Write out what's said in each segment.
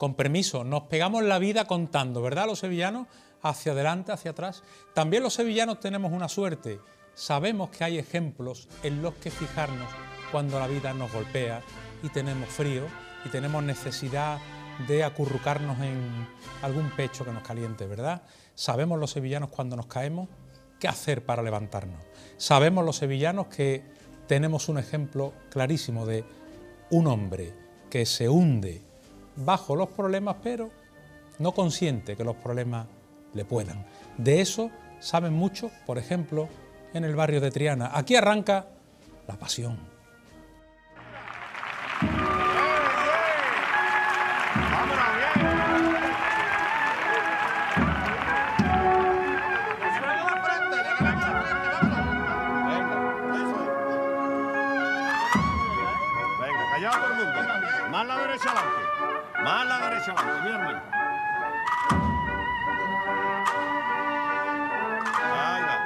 con permiso, nos pegamos la vida contando, ¿verdad? Los sevillanos, hacia adelante, hacia atrás. También los sevillanos tenemos una suerte. Sabemos que hay ejemplos en los que fijarnos cuando la vida nos golpea y tenemos frío y tenemos necesidad de acurrucarnos en algún pecho que nos caliente, ¿verdad? Sabemos los sevillanos cuando nos caemos qué hacer para levantarnos. Sabemos los sevillanos que tenemos un ejemplo clarísimo de un hombre que se hunde bajo los problemas, pero no consiente que los problemas le puedan. De eso saben mucho, por ejemplo, en el barrio de Triana. Aquí arranca la pasión. Venga, callado todo el mundo. Más la derecha adelante. Más la derecha adelante, mi hermano. Ahí va.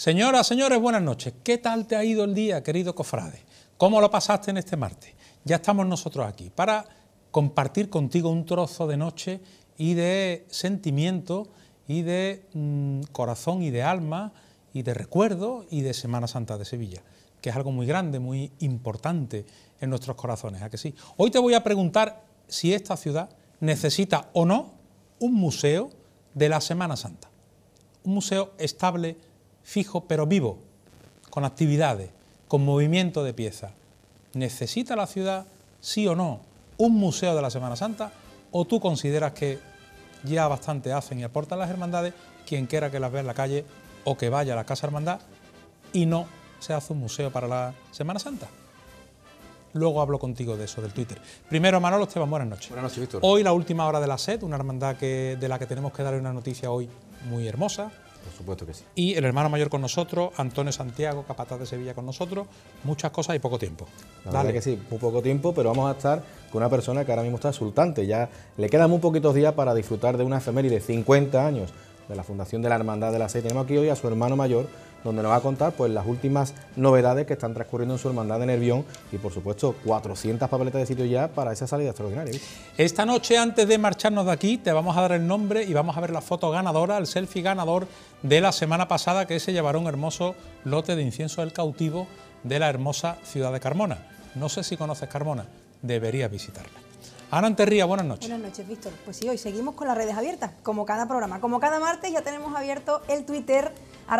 Señoras, señores, buenas noches. ¿Qué tal te ha ido el día, querido cofrade? ¿Cómo lo pasaste en este martes? Ya estamos nosotros aquí para compartir contigo un trozo de noche y de sentimiento y de corazón y de alma y de recuerdo y de Semana Santa de Sevilla, que es algo muy grande, muy importante en nuestros corazones, ¿a que sí? Hoy te voy a preguntar si esta ciudad necesita o no un museo de la Semana Santa. Un museo estable, fijo, pero vivo, con actividades, con movimiento de piezas. ¿Necesita la ciudad, sí o no, un museo de la Semana Santa? ¿O tú consideras que ya bastante hacen y aportan las hermandades, quien quiera que las vea en la calle o que vaya a la Casa Hermandad, y no se hace un museo para la Semana Santa? Luego hablo contigo de eso, del Twitter. Primero, Manolo Esteban, buenas noches. Buenas noches, Víctor. Hoy la última hora de la SED, una hermandad de la que tenemos que darle una noticia hoy muy hermosa. Por supuesto que sí. Y el hermano mayor con nosotros, Antonio Santiago, capataz de Sevilla con nosotros, muchas cosas y poco tiempo. La verdad que sí, muy poco tiempo, pero vamos a estar con una persona que ahora mismo está exultante. Ya le quedan muy poquitos días para disfrutar de una efeméride de 50 años de la fundación de la Hermandad de la SED. Tenemos aquí hoy a su hermano mayor, donde nos va a contar pues las últimas novedades que están transcurriendo en su hermandad de Nervión y por supuesto 400 papeletas de sitio ya para esa salida extraordinaria. ¿Viste? Esta noche, antes de marcharnos de aquí, te vamos a dar el nombre y vamos a ver la foto ganadora, el selfie ganador de la semana pasada, que se llevará un hermoso lote de incienso del cautivo de la hermosa ciudad de Carmona. No sé si conoces Carmona, deberías visitarla. Ana Anterría, buenas noches. Buenas noches, Víctor. Pues sí, hoy seguimos con las redes abiertas, como cada programa. Como cada martes ya tenemos abierto el Twitter,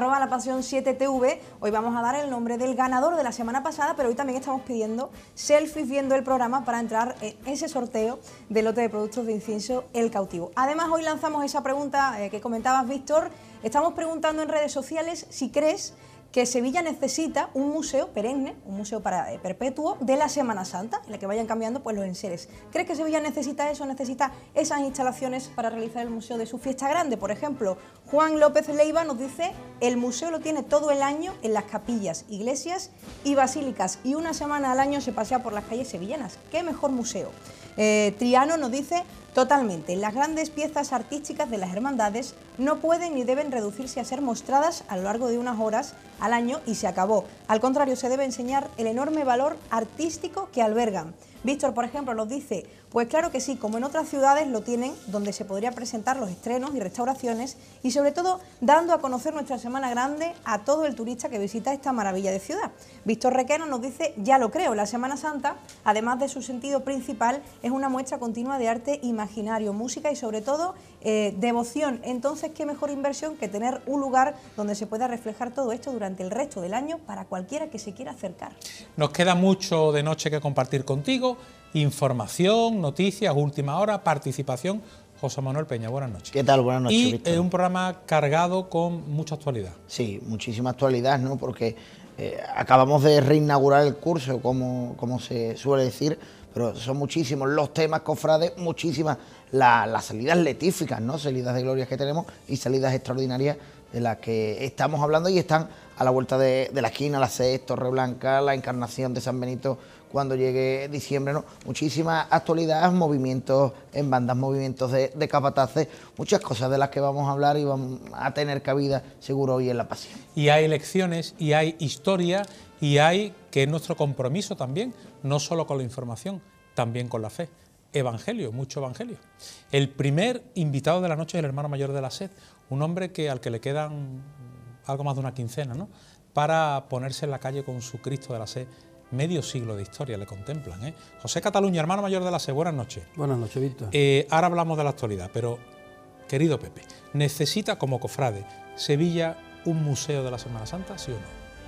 @lapasión7tv. Hoy vamos a dar el nombre del ganador de la semana pasada, pero hoy también estamos pidiendo selfies viendo el programa para entrar en ese sorteo del lote de productos de incienso El Cautivo. Además, hoy lanzamos esa pregunta que comentabas, Víctor. Estamos preguntando en redes sociales si crees que Sevilla necesita un museo perenne, un museo perpetuo de la Semana Santa, en la que vayan cambiando pues los enseres. ¿Crees que Sevilla necesita eso, necesita esas instalaciones para realizar el museo de su fiesta grande? Por ejemplo, Juan López Leiva nos dice: el museo lo tiene todo el año en las capillas, iglesias y basílicas, y una semana al año se pasea por las calles sevillanas. ¿Qué mejor museo? Triano nos dice: totalmente, las grandes piezas artísticas de las hermandades no pueden ni deben reducirse a ser mostradas a lo largo de unas horas al año y se acabó. Al contrario, se debe enseñar el enorme valor artístico que albergan. Víctor, por ejemplo, nos dice: pues claro que sí, como en otras ciudades lo tienen, donde se podría presentar los estrenos y restauraciones y sobre todo dando a conocer nuestra Semana Grande a todo el turista que visita esta maravilla de ciudad. Víctor Requeno nos dice: ya lo creo, la Semana Santa, además de su sentido principal, es una muestra continua de arte imaginario, música y sobre todo devoción. Entonces, qué mejor inversión que tener un lugar donde se pueda reflejar todo esto durante el resto del año para cualquiera que se quiera acercar. Nos queda mucho de noche que compartir contigo. Información, noticias, última hora, participación. José Manuel Peña, buenas noches. ¿Qué tal? Buenas noches, Y Víctor. Un programa cargado con mucha actualidad. Sí, muchísima actualidad, ¿no? Porque acabamos de reinaugurar el curso, como se suele decir, pero son muchísimos los temas, cofrades, muchísimas las salidas letíficas, ¿no? Salidas de glorias que tenemos y salidas extraordinarias de las que estamos hablando y están a la vuelta de la esquina, la SED, Torreblanca, la Encarnación de San Benito cuando llegue diciembre, ¿no? Muchísima actualidad, movimientos en bandas, movimientos de capataces, muchas cosas de las que vamos a hablar y vamos a tener cabida seguro hoy en La Pasión. Y hay lecciones, y hay historia, y hay, que es nuestro compromiso también, no solo con la información, también con la fe. Evangelio, mucho evangelio. El primer invitado de la noche es el hermano mayor de la SED, un hombre al que le quedan algo más de una quincena, ¿no?, para ponerse en la calle con su Cristo de la SED. Medio siglo de historia le contemplan, ¿eh? José Cataluña, hermano mayor de la SED, buenas noches. Buenas noches, Víctor. Ahora hablamos de la actualidad, pero, querido Pepe, ¿necesita como cofrade Sevilla un museo de la Semana Santa, sí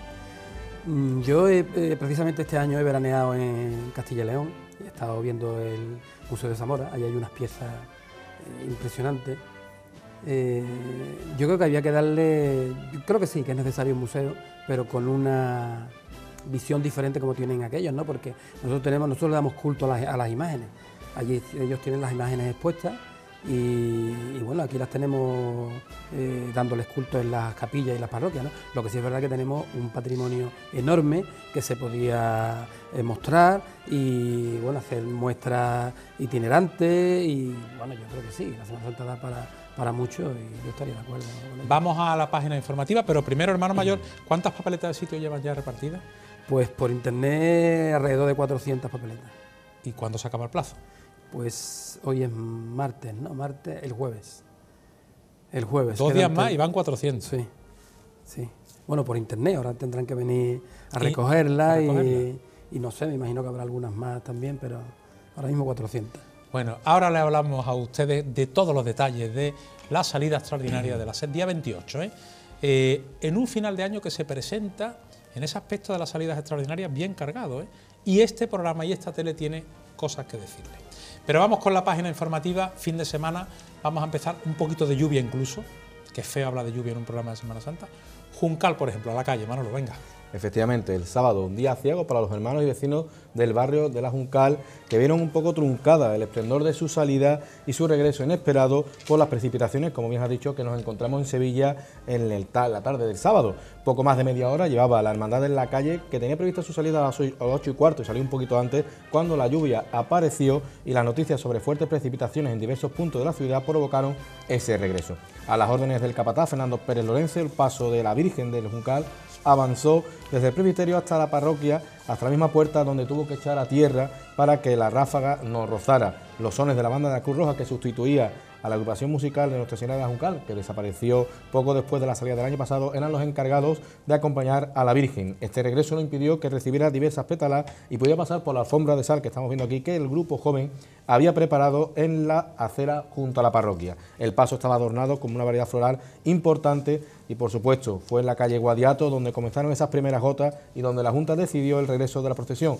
o no? Yo precisamente este año he veraneado en Castilla y León y he estado viendo el Museo de Zamora. Ahí hay unas piezas impresionantes. Yo creo que había que darle... Yo creo que sí, que es necesario un museo, pero con una visión diferente como tienen aquellos, ¿no? Porque nosotros le damos culto a las imágenes. Allí ellos tienen las imágenes expuestas y bueno, aquí las tenemos dándoles culto en las capillas y las parroquias, ¿no? Lo que sí es verdad que tenemos un patrimonio enorme que se podía mostrar y bueno, hacer muestras itinerantes y bueno, yo creo que sí, la Semana Santa da para mucho y yo estaría de acuerdo con ello. Vamos a la página informativa, pero primero, hermano mayor, ¿cuántas papeletas de sitio llevan ya repartidas? Pues por internet alrededor de 400 papeletas. ¿Y cuándo se acaba el plazo? Pues hoy es martes, ¿no? Martes, el jueves. El jueves. 2 días más y van 400. Sí, sí. Bueno, por internet, ahora tendrán que venir a recogerla y no sé, me imagino que habrá algunas más también, pero ahora mismo 400. Bueno, ahora le hablamos a ustedes de todos los detalles de la salida extraordinaria de la SED, día 28, en un final de año que se presenta en ese aspecto de las salidas extraordinarias bien cargado, y este programa y esta tele tiene cosas que decirle. Pero vamos con la página informativa, fin de semana, vamos a empezar un poquito de lluvia incluso, que es feo hablar de lluvia en un programa de Semana Santa. Juncal, por ejemplo, a la calle, Manolo, venga. Efectivamente, el sábado, un día ciego para los hermanos y vecinos del barrio de la Juncal, que vieron un poco truncada el esplendor de su salida y su regreso inesperado por las precipitaciones, como bien has dicho, que nos encontramos en Sevilla en la tarde del sábado. Poco más de media hora llevaba la hermandad en la calle, que tenía prevista su salida a las 8:15 y salió un poquito antes, cuando la lluvia apareció y las noticias sobre fuertes precipitaciones en diversos puntos de la ciudad provocaron ese regreso. A las órdenes del capataz Fernando Pérez Lorenzo, el paso de la Virgen del Juncal avanzó desde el presbiterio hasta la parroquia, hasta la misma puerta donde tuvo que echar a tierra para que la ráfaga no rozara. Los sones de la banda de la Cruz Roja, que sustituía a la agrupación musical de Nuestra Señora de la Juncal, que desapareció poco después de la salida del año pasado, eran los encargados de acompañar a la Virgen. Este regreso no impidió que recibiera diversas pétalas y podía pasar por la alfombra de sal que estamos viendo aquí, que el grupo joven había preparado en la acera junto a la parroquia. El paso estaba adornado con una variedad floral importante y, por supuesto, fue en la calle Guadiato donde comenzaron esas primeras gotas y donde la Junta decidió el regreso de la procesión.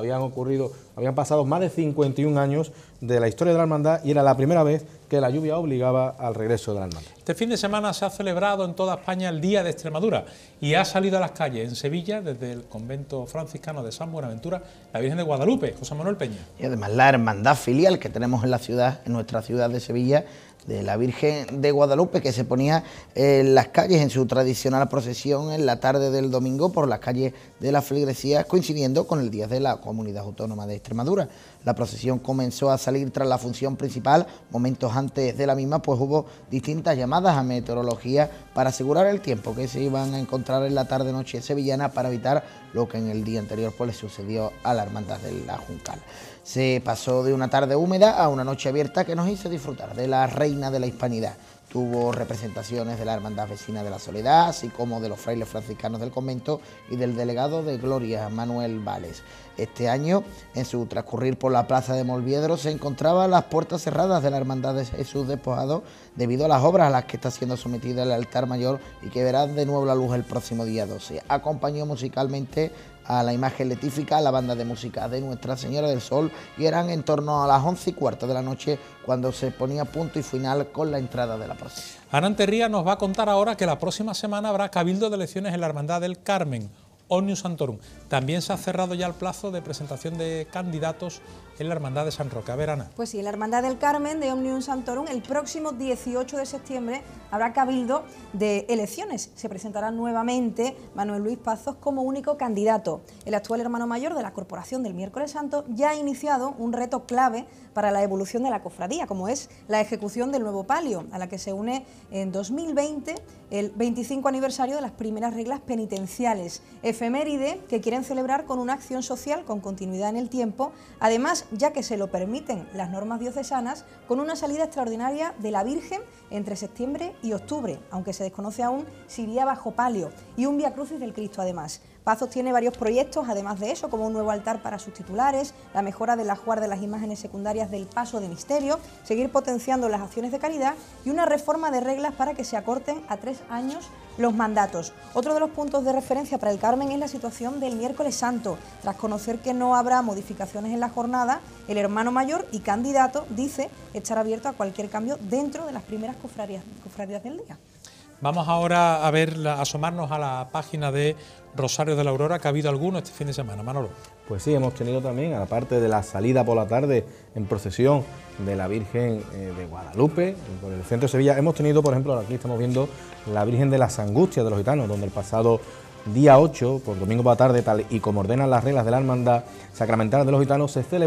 Habían pasado más de 51 años de la historia de la hermandad y era la primera vez que la lluvia obligaba al regreso de la hermandad. Este fin de semana se ha celebrado en toda España el Día de Extremadura y ha salido a las calles en Sevilla, desde el convento franciscano de San Buenaventura, la Virgen de Guadalupe, José Manuel Peña. Y además la hermandad filial que tenemos en la ciudad, en nuestra ciudad de Sevilla, de la Virgen de Guadalupe, que se ponía en las calles en su tradicional procesión en la tarde del domingo por las calles de las feligresías, coincidiendo con el Día de la Comunidad Autónoma de Extremadura. La procesión comenzó a salir tras la función principal. Momentos antes de la misma, pues hubo distintas llamadas a meteorología para asegurar el tiempo que se iban a encontrar en la tarde-noche sevillana, para evitar lo que en el día anterior pues le sucedió a la hermandad de la Juncal. Se pasó de una tarde húmeda a una noche abierta que nos hizo disfrutar de la Reina de la Hispanidad. Tuvo representaciones de la Hermandad Vecina de la Soledad, así como de los frailes franciscanos del convento y del delegado de Gloria, Manuel Vales. Este año, en su transcurrir por la plaza de Molviedro, se encontraban las puertas cerradas de la Hermandad de Jesús Despojado debido a las obras a las que está siendo sometida el altar mayor y que verán de nuevo la luz el próximo día 12. Acompañó musicalmente a la imagen letífica la banda de música de Nuestra Señora del Sol y eran en torno a las 11:15 de la noche cuando se ponía punto y final con la entrada de la procesión. Ana Anterría nos va a contar ahora que la próxima semana habrá cabildo de elecciones en la Hermandad del Carmen, Omnium Santorum. También se ha cerrado ya el plazo de presentación de candidatos en la Hermandad de San Roque. A ver, Ana. Pues sí, en la Hermandad del Carmen de Omnium Santorum, el próximo 18 de septiembre habrá cabildo de elecciones. Se presentará nuevamente Manuel Luis Pazos como único candidato. El actual hermano mayor de la Corporación del Miércoles Santo ya ha iniciado un reto clave para la evolución de la cofradía, como es la ejecución del nuevo palio, a la que se une en 2020 el 25 aniversario de las primeras reglas penitenciales, efeméride que quieren celebrar con una acción social con continuidad en el tiempo, además, ya que se lo permiten las normas diocesanas, con una salida extraordinaria de la Virgen entre septiembre y octubre, aunque se desconoce aún si iría bajo palio, y un Vía Crucis del Cristo además. Pazos tiene varios proyectos, además de eso, como un nuevo altar para sus titulares, la mejora del ajuar de las imágenes secundarias del paso de misterio, seguir potenciando las acciones de caridad y una reforma de reglas para que se acorten a 3 años los mandatos. Otro de los puntos de referencia para el Carmen es la situación del Miércoles Santo. Tras conocer que no habrá modificaciones en la jornada, el hermano mayor y candidato dice estar abierto a cualquier cambio dentro de las primeras cofradías del día. Vamos ahora a ver, asomarnos a la página de Rosario de la Aurora, que ha habido alguno este fin de semana. Manolo. Pues sí, hemos tenido también, aparte de la salida por la tarde en procesión de la Virgen de Guadalupe, por el centro de Sevilla, hemos tenido, por ejemplo, aquí estamos viendo la Virgen de las Angustias de los Gitanos, donde el pasado día 8, por domingo por la tarde, tal y como ordenan las reglas de la Hermandad Sacramental de los Gitanos, se celebró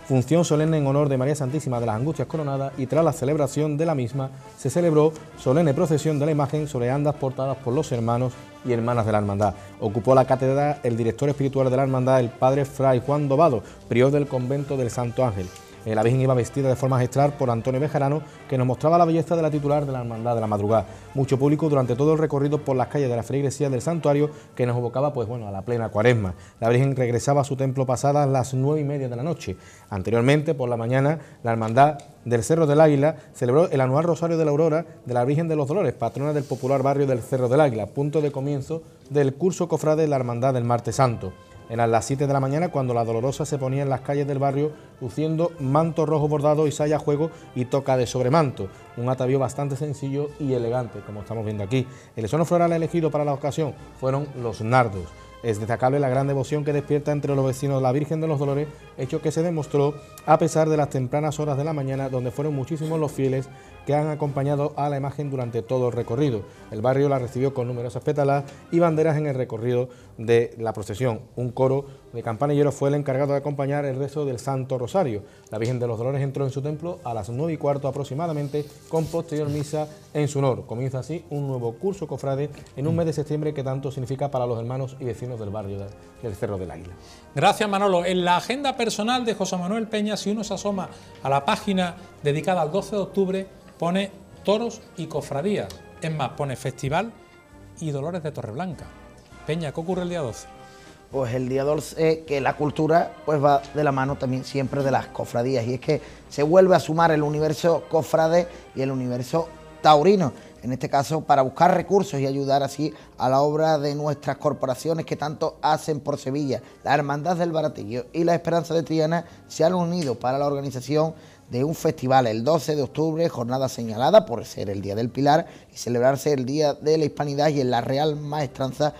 función solemne en honor de María Santísima de las Angustias Coronadas, y tras la celebración de la misma se celebró solemne procesión de la imagen sobre andas portadas por los hermanos y hermanas de la hermandad. Ocupó la cátedra el director espiritual de la hermandad, el padre Fray Juan Dobado, prior del convento del Santo Ángel. La Virgen iba vestida de forma magistral por Antonio Bejarano, que nos mostraba la belleza de la titular de la Hermandad de la Madrugada. Mucho público durante todo el recorrido por las calles de la feligresía del santuario, que nos evocaba pues bueno, a la plena Cuaresma. La Virgen regresaba a su templo pasadas las 9:30 de la noche. Anteriormente, por la mañana, la Hermandad del Cerro del Águila celebró el anual Rosario de la Aurora de la Virgen de los Dolores, patrona del popular barrio del Cerro del Águila, punto de comienzo del curso cofrade de la Hermandad del Martes Santo. Eran las 7 de la mañana cuando la Dolorosa se ponía en las calles del barrio luciendo manto rojo bordado y saya a juego y toca de sobremanto, un atavío bastante sencillo y elegante, como estamos viendo aquí. El icono floral elegido para la ocasión fueron los nardos. Es destacable la gran devoción que despierta entre los vecinos de la Virgen de los Dolores, hecho que se demostró a pesar de las tempranas horas de la mañana, donde fueron muchísimos los fieles que han acompañado a la imagen durante todo el recorrido. El barrio la recibió con numerosas pétalas y banderas en el recorrido de la procesión. Un coro de campanilleros fue el encargado de acompañar el rezo del Santo Rosario. La Virgen de los Dolores entró en su templo a las 9:15 aproximadamente, con posterior misa en su honor. Comienza así un nuevo curso cofrade en un mes de septiembre que tanto significa para los hermanos y vecinos del barrio del Cerro del Águila. Gracias, Manolo. En la agenda personal de José Manuel Peña, si uno se asoma a la página dedicada al 12 de octubre, pone toros y cofradías. Es más, pone festival y Dolores de Torreblanca. Peña, ¿qué ocurre el día 12? Pues el día 12, que la cultura pues va de la mano también siempre de las cofradías, y es que se vuelve a sumar el universo cofrade y el universo taurino, en este caso para buscar recursos y ayudar así a la obra de nuestras corporaciones que tanto hacen por Sevilla. La Hermandad del Baratillo y la Esperanza de Triana se han unido para la organización de un festival el 12 de octubre, jornada señalada por ser el Día del Pilar y celebrarse el Día de la Hispanidad, y en la Real Maestranza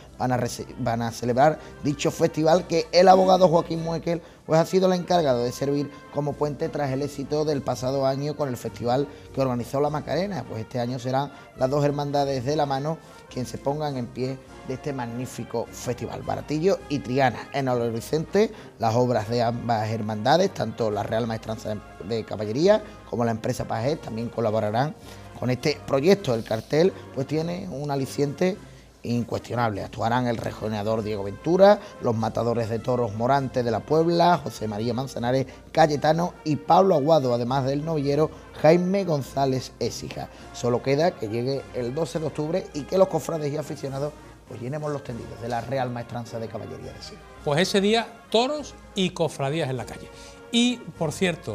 van a celebrar dicho festival, que el abogado Joaquín Muekel pues ha sido el encargado de servir como puente tras el éxito del pasado año con el festival que organizó la Macarena. Pues este año serán las dos hermandades de la mano quien se pongan en pie de este magnífico festival. Baratillo y Triana. En el horizonte las obras de ambas hermandades, tanto la Real Maestranza de Caballería como la empresa Pajés, también colaborarán con este proyecto. El cartel pues tiene un aliciente incuestionable. Actuarán el rejoneador Diego Ventura, los matadores de toros Morante de la Puebla, José María Manzanares Cayetano y Pablo Aguado, además del novillero Jaime González Écija. Solo queda que llegue el 12 de octubre y que los cofrades y aficionados pues llenemos los tendidos de la Real Maestranza de Caballería de Sevilla. Pues ese día, toros y cofradías en la calle. Y, por cierto,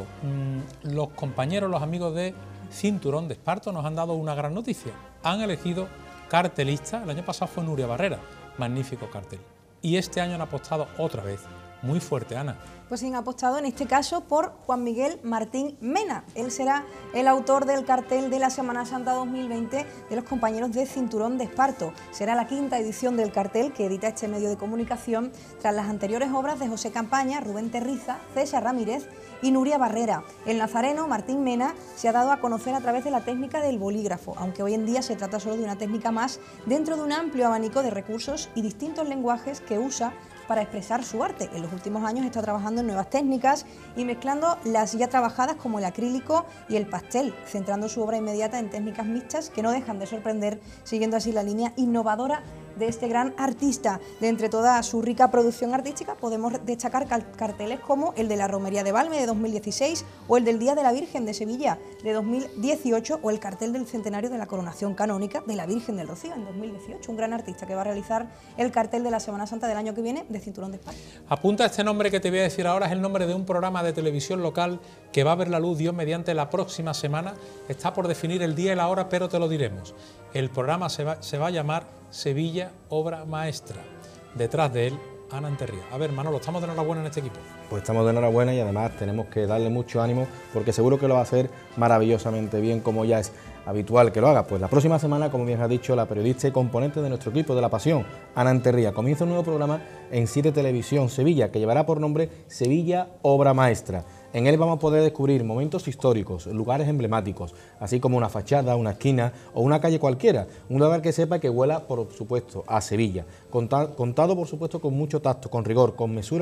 los compañeros, los amigos de Cinturón de Esparto nos han dado una gran noticia. Han elegido cartelista. El año pasado fue Nuria Barrera, magnífico cartel. Y este año han apostado otra vez, muy fuerte, Ana. Pues han apostado en este caso por Juan Miguel Martín Mena. Él será el autor del cartel de la Semana Santa 2020 de los compañeros de Cinturón de Esparto. Será la quinta edición del cartel que edita este medio de comunicación tras las anteriores obras de José Campaña, Rubén Terriza, César Ramírez y Nuria Barrera. El nazareno Martín Mena se ha dado a conocer a través de la técnica del bolígrafo, aunque hoy en día se trata solo de una técnica más dentro de un amplio abanico de recursos y distintos lenguajes que usa para expresar su arte. En los últimos años está trabajando en nuevas técnicas y mezclando las ya trabajadas como el acrílico y el pastel, centrando su obra inmediata en técnicas mixtas que no dejan de sorprender, siguiendo así la línea innovadora de este gran artista. De entre toda su rica producción artística podemos destacar carteles como el de la Romería de Valme de 2016 o el del Día de la Virgen de Sevilla de 2018 o el cartel del centenario de la coronación canónica de la Virgen del Rocío en 2018. Un gran artista que va a realizar el cartel de la Semana Santa del año que viene de Cinturón de Esparto. Apunta este nombre que te voy a decir ahora, es el nombre de un programa de televisión local que va a ver la luz, Dios mediante, la próxima semana. Está por definir el día y la hora, pero te lo diremos. El programa se va a llamar Sevilla Obra Maestra. Detrás de él, Ana Enterría. A ver, Manolo, ¿estamos de enhorabuena en este equipo? Pues estamos de enhorabuena y además tenemos que darle mucho ánimo porque seguro que lo va a hacer maravillosamente bien, como ya es habitual que lo haga. Pues la próxima semana, como bien ha dicho la periodista y componente de nuestro equipo de La Pasión, Ana Enterría, comienza un nuevo programa en 7 Televisión Sevilla que llevará por nombre Sevilla Obra Maestra. En él vamos a poder descubrir momentos históricos, lugares emblemáticos, así como una fachada, una esquina o una calle cualquiera, un lugar que sepa que huela, por supuesto, a Sevilla, contado por supuesto con mucho tacto, con rigor, con mesura,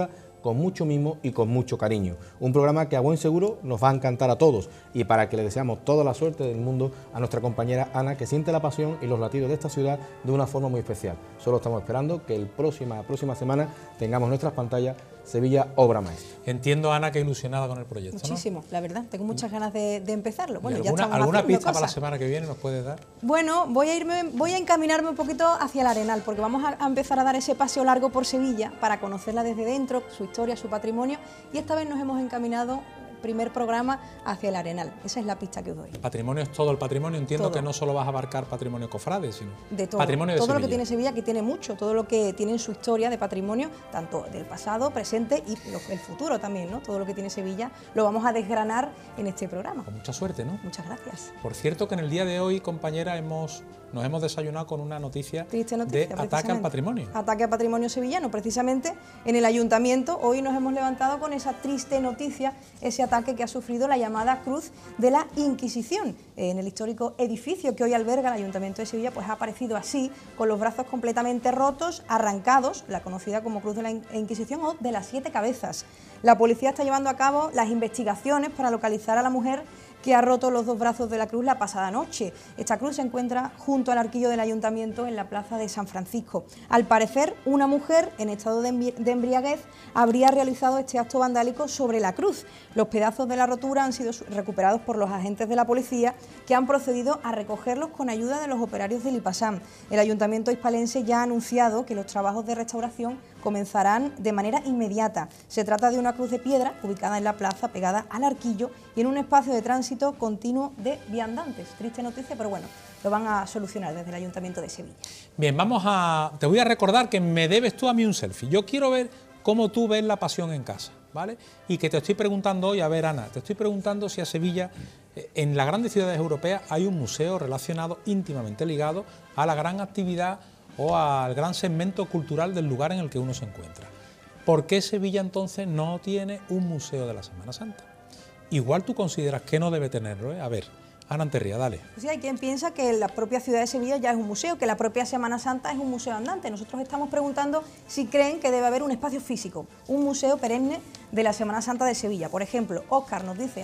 con mucho mimo y con mucho cariño. Un programa que a buen seguro nos va a encantar a todos, y para que le deseamos toda la suerte del mundo a nuestra compañera Ana, que siente la pasión y los latidos de esta ciudad de una forma muy especial. Solo estamos esperando que la próxima semana tengamos en nuestras pantallas Sevilla Obra Maestra. Entiendo, Ana, que ilusionada con el proyecto, ¿no? Muchísimo, la verdad. Tengo muchas ganas de empezarlo. Bueno, ya ¿Alguna estamos pista para la cosas. semana que viene nos puedes dar? Bueno, voy a encaminarme un poquito hacia el Arenal, porque vamos a empezar a dar ese paseo largo por Sevilla para conocerla desde dentro, su historia, su patrimonio, y esta vez nos hemos encaminado, primer programa, hacia el Arenal. Esa es la pista que os doy. El patrimonio es todo el patrimonio. Entiendo Todo. que no solo vas a abarcar patrimonio cofrade, sino De todo, patrimonio de todo lo Sevilla. que tiene Sevilla, que tiene mucho, todo lo que tiene en su historia de patrimonio, tanto del pasado, presente y el futuro también, ¿no? Todo lo que tiene Sevilla lo vamos a desgranar en este programa. Con mucha suerte, ¿no? Muchas gracias. Por cierto, que en el día de hoy, compañera, nos hemos desayunado con una noticia, Triste noticia, de ataque al precisamente. patrimonio. Ataque al patrimonio sevillano, precisamente en el ayuntamiento. Hoy nos hemos levantado con esa triste noticia, ese ataque que ha sufrido la llamada Cruz de la Inquisición. En el histórico edificio que hoy alberga el Ayuntamiento de Sevilla, pues ha aparecido así, con los brazos completamente rotos, arrancados, la conocida como Cruz de la Inquisición o de las 7 cabezas. La policía está llevando a cabo las investigaciones para localizar a la mujer que ha roto los 2 brazos de la cruz la pasada noche. Esta cruz se encuentra junto al arquillo del Ayuntamiento en la plaza de San Francisco. Al parecer, una mujer en estado de embriaguez habría realizado este acto vandálico sobre la cruz. Los pedazos de la rotura han sido recuperados por los agentes de la policía, que han procedido a recogerlos con ayuda de los operarios del IPASAM. El Ayuntamiento hispalense ya ha anunciado que los trabajos de restauración comenzarán de manera inmediata. Se trata de una cruz de piedra ubicada en la plaza, pegada al arquillo y en un espacio de tránsito continuo de viandantes. Triste noticia, pero bueno, lo van a solucionar desde el Ayuntamiento de Sevilla. Bien, te voy a recordar que me debes tú a mí un selfie. Yo quiero ver cómo tú ves la pasión en casa, ¿vale? Y que te estoy preguntando hoy, a ver, Ana, te estoy preguntando si a Sevilla, en las grandes ciudades europeas, hay un museo relacionado, íntimamente ligado a la gran actividad o al gran segmento cultural del lugar en el que uno se encuentra. ¿Por qué Sevilla entonces no tiene un museo de la Semana Santa? Igual tú consideras que no debe tenerlo, ¿eh? A ver, Ana Anterría, dale. Pues sí, hay quien piensa que la propia ciudad de Sevilla ya es un museo, que la propia Semana Santa es un museo andante. Nosotros estamos preguntando si creen que debe haber un espacio físico, un museo perenne de la Semana Santa de Sevilla. Por ejemplo, Óscar nos dice,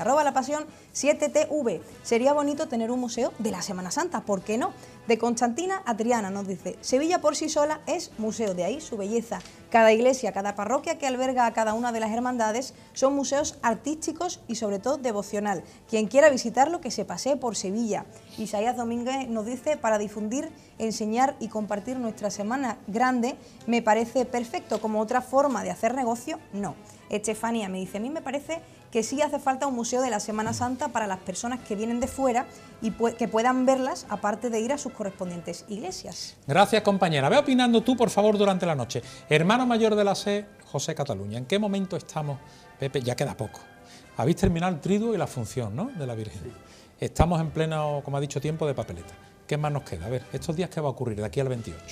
@lapasión7tv, sería bonito tener un museo de la Semana Santa, ¿por qué no? De Constantina a Triana nos dice, Sevilla por sí sola es museo, de ahí su belleza. Cada iglesia, cada parroquia que alberga a cada una de las hermandades son museos artísticos y sobre todo devocional. Quien quiera visitarlo, que se pasee por Sevilla. Isaías Domínguez nos dice, para difundir, enseñar y compartir nuestra Semana Grande, me parece perfecto. Como otra forma de hacer negocio, no. Estefanía me dice, a mí me parece que sí hace falta un museo de la Semana Santa para las personas que vienen de fuera y que puedan verlas, aparte de ir a sus correspondientes iglesias. Gracias, compañera. Ve opinando tú, por favor, durante la noche. Hermano mayor de la SE, José Cataluña, ¿en qué momento estamos, Pepe? Ya queda poco. Habéis terminado el triduo y la función, ¿no?, de la Virgen. Estamos en pleno, como ha dicho, tiempo de papeleta. ¿Qué más nos queda? A ver, estos días, ¿qué va a ocurrir de aquí al 28?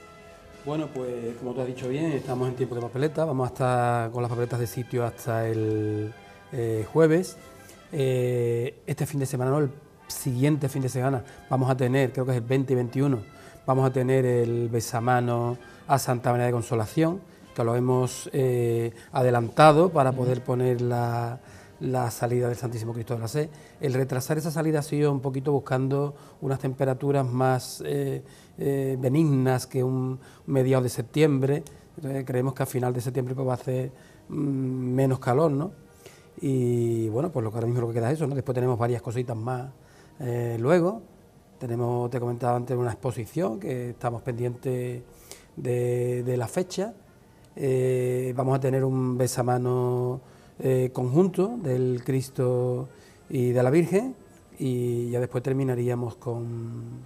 Bueno, pues como tú has dicho bien, estamos en tiempo de papeleta, vamos a estar con las papeletas de sitio hasta el jueves. Este fin de semana, no, el siguiente fin de semana, vamos a tener, creo que es el 20 y 21, vamos a tener el besamano a Santa María de Consolación, que lo hemos adelantado para poder poner la salida del Santísimo Cristo de la Sed. El retrasar esa salida ha sido un poquito buscando unas temperaturas más benignas que un mediados de septiembre. Entonces, creemos que a final de septiembre pues, va a hacer menos calor, ¿no? Y bueno, pues ahora mismo lo que queda es eso, ¿no? Después tenemos varias cositas más luego. Tenemos, te comentaba antes, una exposición que estamos pendientes de la fecha. Vamos a tener un besamano conjunto del Cristo y de la Virgen, y ya después terminaríamos con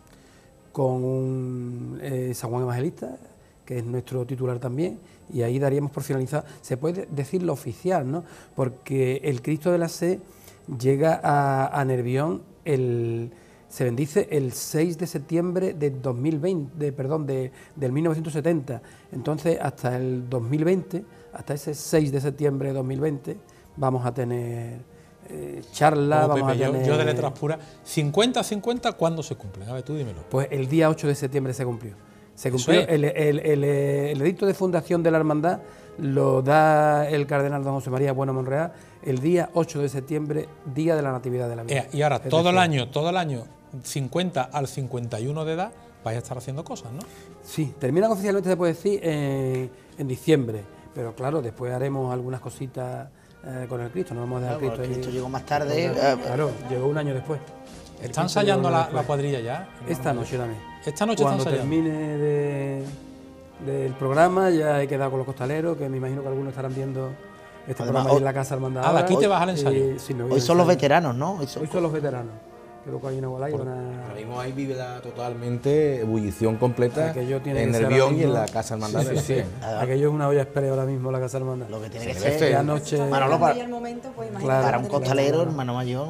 un San Juan Evangelista, que es nuestro titular también, y ahí daríamos por finalizado, se puede decir lo oficial, ¿no? Porque el Cristo de la Sed llega a Nervión, se bendice el 6 de septiembre de 2020, del 1970. Entonces, hasta el 2020, hasta ese 6 de septiembre de 2020, vamos a tener charlas, vamos Pepe, a tener... Yo de letras puras, 50-50, ¿cuándo se cumplen? A ver, tú dímelo. Pues el día 8 de septiembre se cumplió. Se cumplió es. el edicto de fundación de la hermandad lo da el cardenal don José María Bueno Monreal el día 8 de septiembre, día de la Natividad de la Virgen. Y ahora, todo el año, 50 al 51 de edad, vais a estar haciendo cosas, ¿no? Sí, terminan oficialmente, se puede decir, en diciembre, pero claro, después haremos algunas cositas con el Cristo, no vamos a dejar Claro, Cristo el ahí. Cristo llegó más tarde. Claro, llegó un año después. El ¿Están Cristo ensayando llegó un año la después. cuadrilla ya? Esta noche también. Esta noche Cuando están ensayando. termine del programa, ya he quedado con los costaleros, que me imagino que algunos estarán viendo este Además, programa ahí en la Casa Hermandad. de aquí ahora. te vas al ensayo. Sí, me voy Hoy al son los ensayo. veteranos, ¿no? Hoy son los veteranos. Creo que hay una bola y Ahora una... mismo hay vida totalmente, ebullición completa Aquello tiene en que el ser Bión ahora y en mismo. la Casa Hermandad. Sí, sí, sí. Aquello es una olla express ahora mismo la Casa Hermandad. Lo que tiene que Se ser. merece. Ya anoche... Manolo, Cuando llegue el momento, pues imagínate. Claro. Para un tener que costalero, hacerlo. hermano mayor,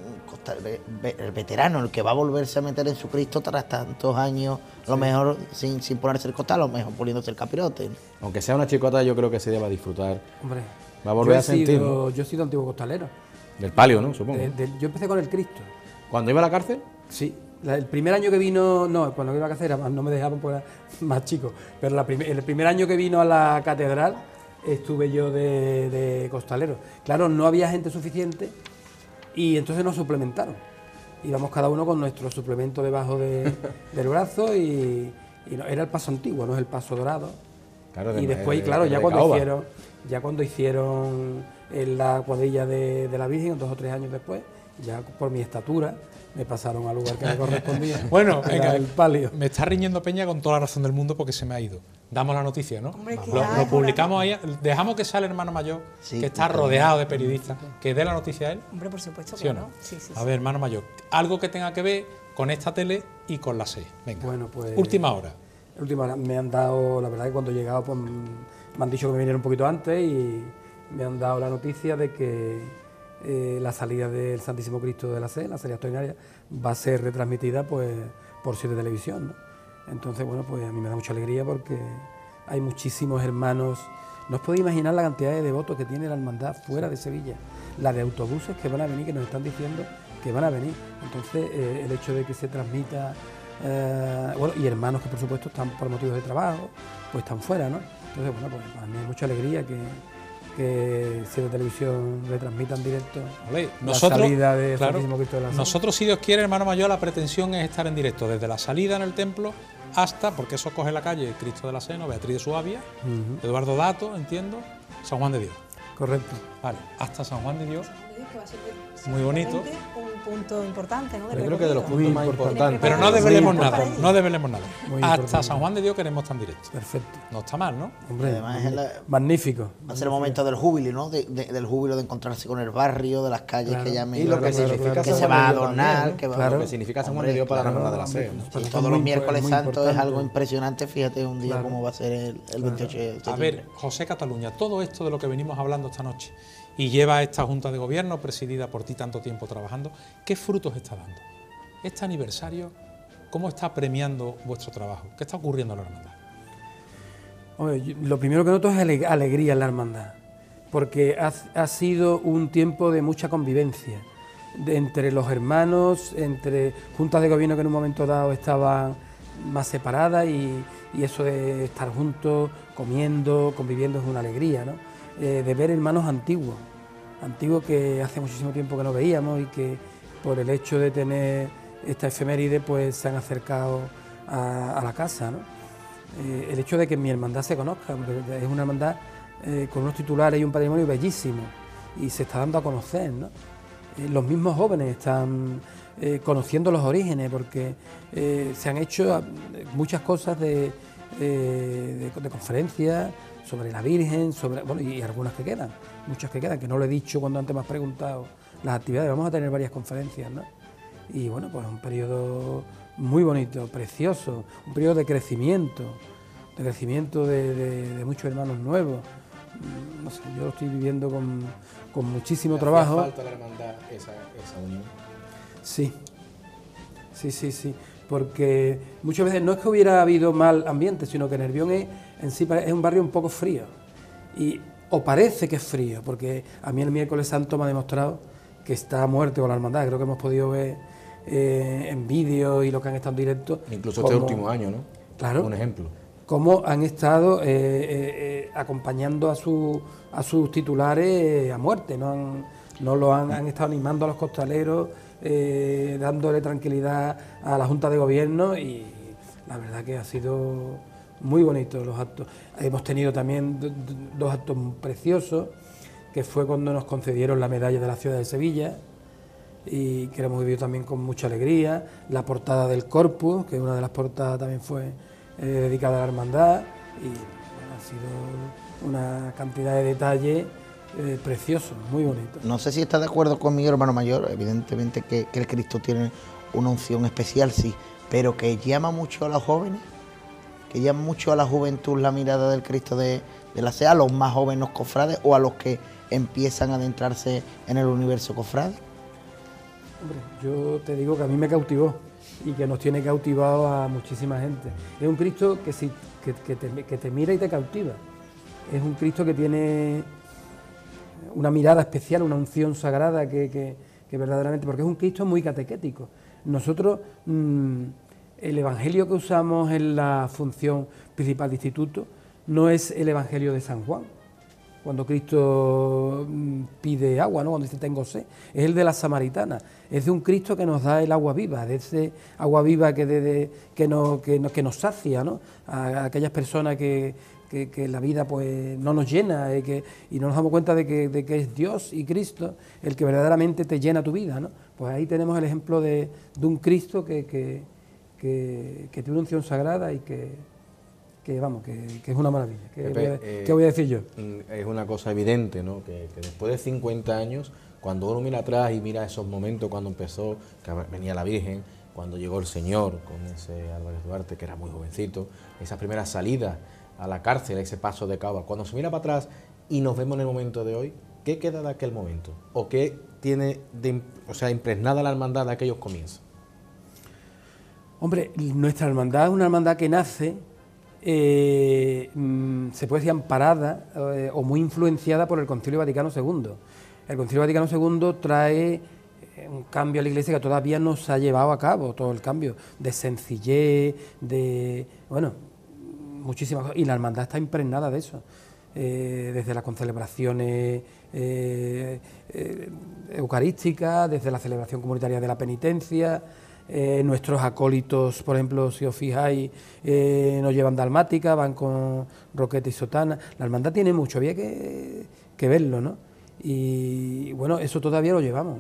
el veterano, el que va a volverse a meter en su Cristo tras tantos años, a lo mejor sin ponerse el costal, a lo mejor poniéndose el capirote. Aunque sea una chicota, yo creo que ese día va a disfrutar. Hombre, Va a volver yo a sentir, ¿no? Yo he sido antiguo costalero. Del palio, ¿no? Supongo. Yo empecé con el Cristo. Cuando iba a la cárcel, Sí, el primer año que vino, no, cuando iba a Cáceres no me dejaban porque era más chico, pero el primer año que vino a la catedral estuve yo de costalero. Claro, no había gente suficiente y entonces nos suplementaron. Íbamos cada uno con nuestro suplemento debajo del brazo y era el paso antiguo, no es el paso dorado. claro, Y después, claro, ya cuando hicieron en la cuadrilla de la Virgen, 2 o 3 años después, ya por mi estatura, me pasaron al lugar que me correspondía. Bueno, que venga, era el palio. me está riñendo Peña con toda la razón del mundo porque se me ha ido. Damos la noticia, ¿no? Hombre, que Lo ya es publicamos ahí, dejamos que sea el hermano mayor, Sí, que está claro. rodeado de periodistas, que dé la noticia a él. Hombre, por supuesto ¿Sí que o no? no. Sí, sí, A sí. ver, hermano mayor, algo que tenga que ver con esta tele y con la SE. Venga, Bueno, pues... última hora. Última hora, me han dado, la verdad que cuando he llegado, pues, me han dicho que me viniera un poquito antes y me han dado la noticia de que la salida del Santísimo Cristo de la SE, la serie extraordinaria, va a ser retransmitida pues por 7 Televisión, ¿no? Entonces, bueno, pues a mí me da mucha alegría porque hay muchísimos hermanos. No os podéis imaginar la cantidad de devotos que tiene la hermandad fuera de Sevilla, la de autobuses que van a venir, que nos están diciendo que van a venir. Entonces, el hecho de que se transmita, bueno, y hermanos que por supuesto están por motivos de trabajo, pues están fuera, ¿no? Entonces, bueno, pues para mí es mucha alegría que 7 Televisión retransmita en directo Vale, la salida de claro, Santísimo Cristo de la SE. nosotros, si Dios quiere, hermano mayor, la pretensión es estar en directo desde la salida en el templo hasta, porque eso coge la calle Cristo de la Seno, Beatriz de Suabia, Eduardo Dato, entiendo, San Juan de Dios. Correcto. Vale, hasta San Juan de Dios. Que va a ser Muy bonito. un punto importante, ¿no? yo creo que de los puntos más importantes. Pero no Muy desvelemos importante. nada, no desvelemos nada. Muy Hasta importante. San Juan de Dios queremos estar en directo. Perfecto. No está mal, ¿no? Hombre, Además, es magnífico. va a ser el momento del júbilo, ¿no? Del júbilo de encontrarse con el barrio, de las calles Claro. que llamen. Y lo que Claro, significa claro, que San se Juan va a de Dios adornar, también, que va Claro. lo que significa San Juan Hombre, de Dios para la claro, hermandad de la SE. ¿no? Y Es todos muy los miércoles muy santos es importante. algo impresionante, fíjate un día Claro. cómo va a ser el 28 de A septiembre. ver, José Cataluña, todo esto de lo que venimos hablando esta noche y lleva esta Junta de Gobierno presidida por ti tanto tiempo trabajando, ¿qué frutos está dando? Este aniversario, ¿cómo está premiando vuestro trabajo? ¿Qué está ocurriendo en la hermandad? Hombre, lo primero que noto es alegría en la hermandad, porque ha sido un tiempo de mucha convivencia entre los hermanos, entre juntas de gobierno que en un momento dado estaban más separadas y eso de estar juntos, comiendo, conviviendo es una alegría, ¿no? De ver hermanos antiguos que hace muchísimo tiempo que no veíamos y que por el hecho de tener esta efeméride pues se han acercado a la casa, ¿no? El hecho de que mi hermandad se conozca, porque es una hermandad con unos titulares y un patrimonio bellísimo y se está dando a conocer, ¿no? Los mismos jóvenes están conociendo los orígenes porque se han hecho muchas cosas de conferencias sobre la Virgen, bueno, y algunas que quedan, muchas que quedan, que no lo he dicho cuando antes me has preguntado las actividades. Vamos a tener varias conferencias, ¿no? Y bueno, pues un periodo muy bonito, precioso, un periodo de crecimiento de muchos hermanos nuevos. No sé, yo lo estoy viviendo con muchísimo trabajo. ¿Hacía falta la hermandad esa unión? Sí, porque muchas veces no es que hubiera habido mal ambiente, sino que Nervión en sí es un barrio un poco frío, o parece que es frío, porque a mí el miércoles santo me ha demostrado que está a muerte con la hermandad. Creo que hemos podido ver en vídeo y lo que han estado en directo. Incluso este último año, ¿no? Claro. Un ejemplo. Cómo han estado acompañando a sus titulares a muerte, han estado animando a los costaleros, dándole tranquilidad a la Junta de Gobierno, y la verdad que ha sido muy bonito los actos. Hemos tenido también dos actos preciosos, que fue cuando nos concedieron la medalla de la ciudad de Sevilla, y que lo hemos vivido también con mucha alegría. La portada del Corpus, que una de las portadas también fue dedicada a la hermandad, y bueno, ha sido una cantidad de detalles preciosos, muy bonitos. No sé si está de acuerdo conmigo, hermano mayor, evidentemente que el Cristo tiene una unción especial, sí, pero que llama mucho a los jóvenes, que llama mucho a la juventud la mirada del Cristo de la SEA, a los más jóvenes cofrades o a los que empiezan a adentrarse en el universo cofrade. Hombre, yo te digo que a mí me cautivó y que nos tiene cautivado a muchísima gente. Es un Cristo que te mira y te cautiva. Es un Cristo que tiene una mirada especial, una unción sagrada que verdaderamente, porque es un Cristo muy catequético. Nosotros, el evangelio que usamos en la función principal de instituto no es el evangelio de San Juan, cuando Cristo pide agua, ¿no? Cuando dice tengo sed, es el de la samaritana, es de un Cristo que nos da el agua viva, de ese agua viva que nos sacia, ¿no? A aquellas personas que la vida pues no nos llena, y no nos damos cuenta de que es Dios y Cristo el que verdaderamente te llena tu vida, ¿no? Pues ahí tenemos el ejemplo de un Cristo que tiene una unción sagrada y que es una maravilla. ¿Qué voy a decir yo? Es una cosa evidente, ¿no? Que después de 50 años, cuando uno mira atrás y mira esos momentos cuando empezó, que venía la Virgen, cuando llegó el Señor con ese Álvarez Duarte, que era muy jovencito, esa primera salida a la cárcel, ese paso de Cava, cuando se mira para atrás y nos vemos en el momento de hoy, ¿qué queda de aquel momento? ¿O qué tiene impregnada la hermandad de aquellos comienzos? Hombre, nuestra hermandad es una hermandad que nace, se puede decir amparada o muy influenciada por el Concilio Vaticano II. El Concilio Vaticano II trae un cambio a la Iglesia que todavía no se ha llevado a cabo, todo el cambio de sencillez, muchísimas cosas, y la hermandad está impregnada de eso, desde las concelebraciones eucarísticas, desde la celebración comunitaria de la penitencia. Nuestros acólitos, por ejemplo, si os fijáis, nos llevan dalmática, van con roqueta y sotana. La hermandad tiene mucho, había que verlo, ¿no? Y bueno, eso todavía lo llevamos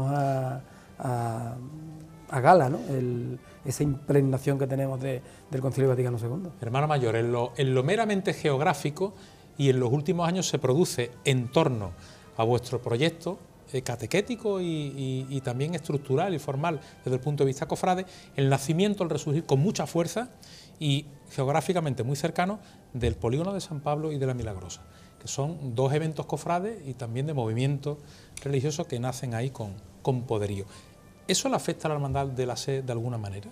a gala, ¿no? Esa impregnación que tenemos del Concilio Vaticano II. Hermano mayor, en lo meramente geográfico y en los últimos años se produce en torno a vuestro proyecto catequético y también estructural y formal desde el punto de vista cofrade, el nacimiento, el resurgir con mucha fuerza y geográficamente muy cercano del Polígono de San Pablo y de la Milagrosa, que son dos eventos cofrades y también de movimientos religiosos que nacen ahí con poderío. ¿Eso le afecta a la hermandad de la SED de alguna manera?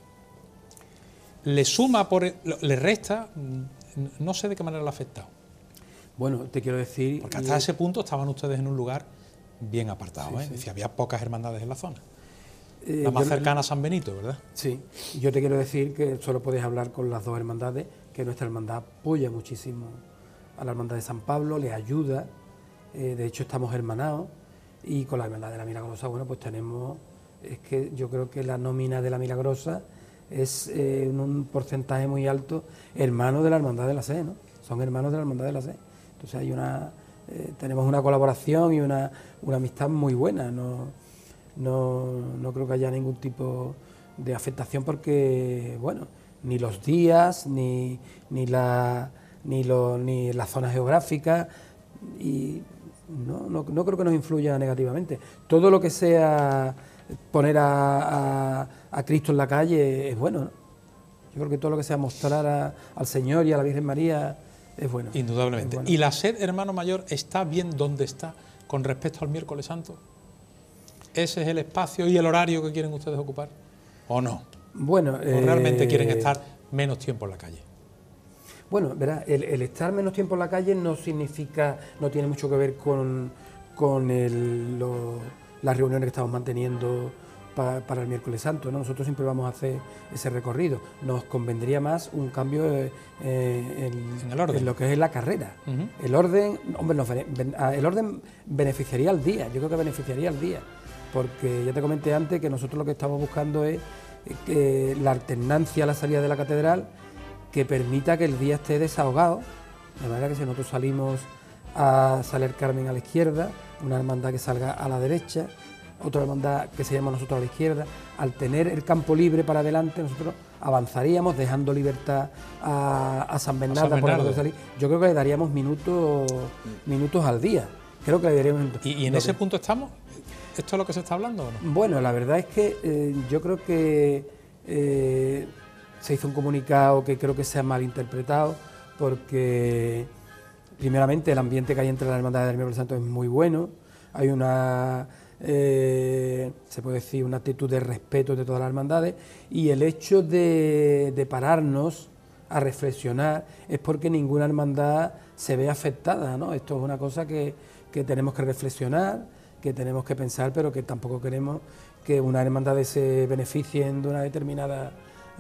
¿Le suma, le resta? No sé de qué manera le ha afectado. Bueno, te quiero decir... Porque hasta ese punto estaban ustedes en un lugar bien apartado, sí, ¿eh? Sí. Es decir, había pocas hermandades en la zona. La más cercana a San Benito, ¿verdad? Sí, yo te quiero decir que solo podéis hablar con las dos hermandades, que nuestra hermandad apoya muchísimo a la hermandad de San Pablo, les ayuda, de hecho estamos hermanados, y con la hermandad de la Milagrosa, bueno, pues tenemos, es que yo creo que la nómina de la Milagrosa es en un porcentaje muy alto hermanos de la hermandad de la SED, ¿no? Son hermanos de la hermandad de la SED. Entonces hay tenemos una colaboración y una amistad muy buena, no creo que haya ningún tipo de afectación porque, bueno, ni los días, ni la zona geográfica, y no creo que nos influya negativamente. Todo lo que sea poner a Cristo en la calle es bueno, ¿no? Yo creo que todo lo que sea mostrar al Señor y a la Virgen María es bueno. Indudablemente. Es bueno. ¿Y la SED, hermano mayor, está bien donde está con respecto al miércoles santo? ¿Ese es el espacio y el horario que quieren ustedes ocupar? ¿O no? Bueno, ¿O realmente quieren estar menos tiempo en la calle? Bueno, verá, el estar menos tiempo en la calle no tiene mucho que ver con las reuniones que estamos manteniendo para el miércoles santo, ¿no? Nosotros siempre vamos a hacer ese recorrido. Nos convendría más un cambio en el orden, en lo que es la carrera. El orden, hombre, el orden beneficiaría al día, yo creo que beneficiaría al día, porque ya te comenté antes que nosotros lo que estamos buscando es la alternancia a la salida de la catedral, que permita que el día esté desahogado, de manera que si nosotros salimos a Saler Carmen a la izquierda, una hermandad que salga a la derecha, otra hermandad que se llama nosotros a la izquierda, al tener el campo libre para adelante, nosotros avanzaríamos dejando libertad a San Bernardo por donde salir. Yo creo que le daríamos minutos al día. Creo que le daríamos minutos. ¿Y en ese punto estamos? ¿Esto es lo que se está hablando o no? Bueno, la verdad es que yo creo que se hizo un comunicado que creo que se ha malinterpretado, porque primeramente el ambiente que hay entre las hermandades del Miércoles Santo es muy bueno. Hay una se puede decir una actitud de respeto de todas las hermandades, y el hecho de pararnos a reflexionar es porque ninguna hermandad se ve afectada, ¿no? Esto es una cosa que tenemos que reflexionar, que tenemos que pensar, pero que tampoco queremos que una hermandad se beneficien de una determinada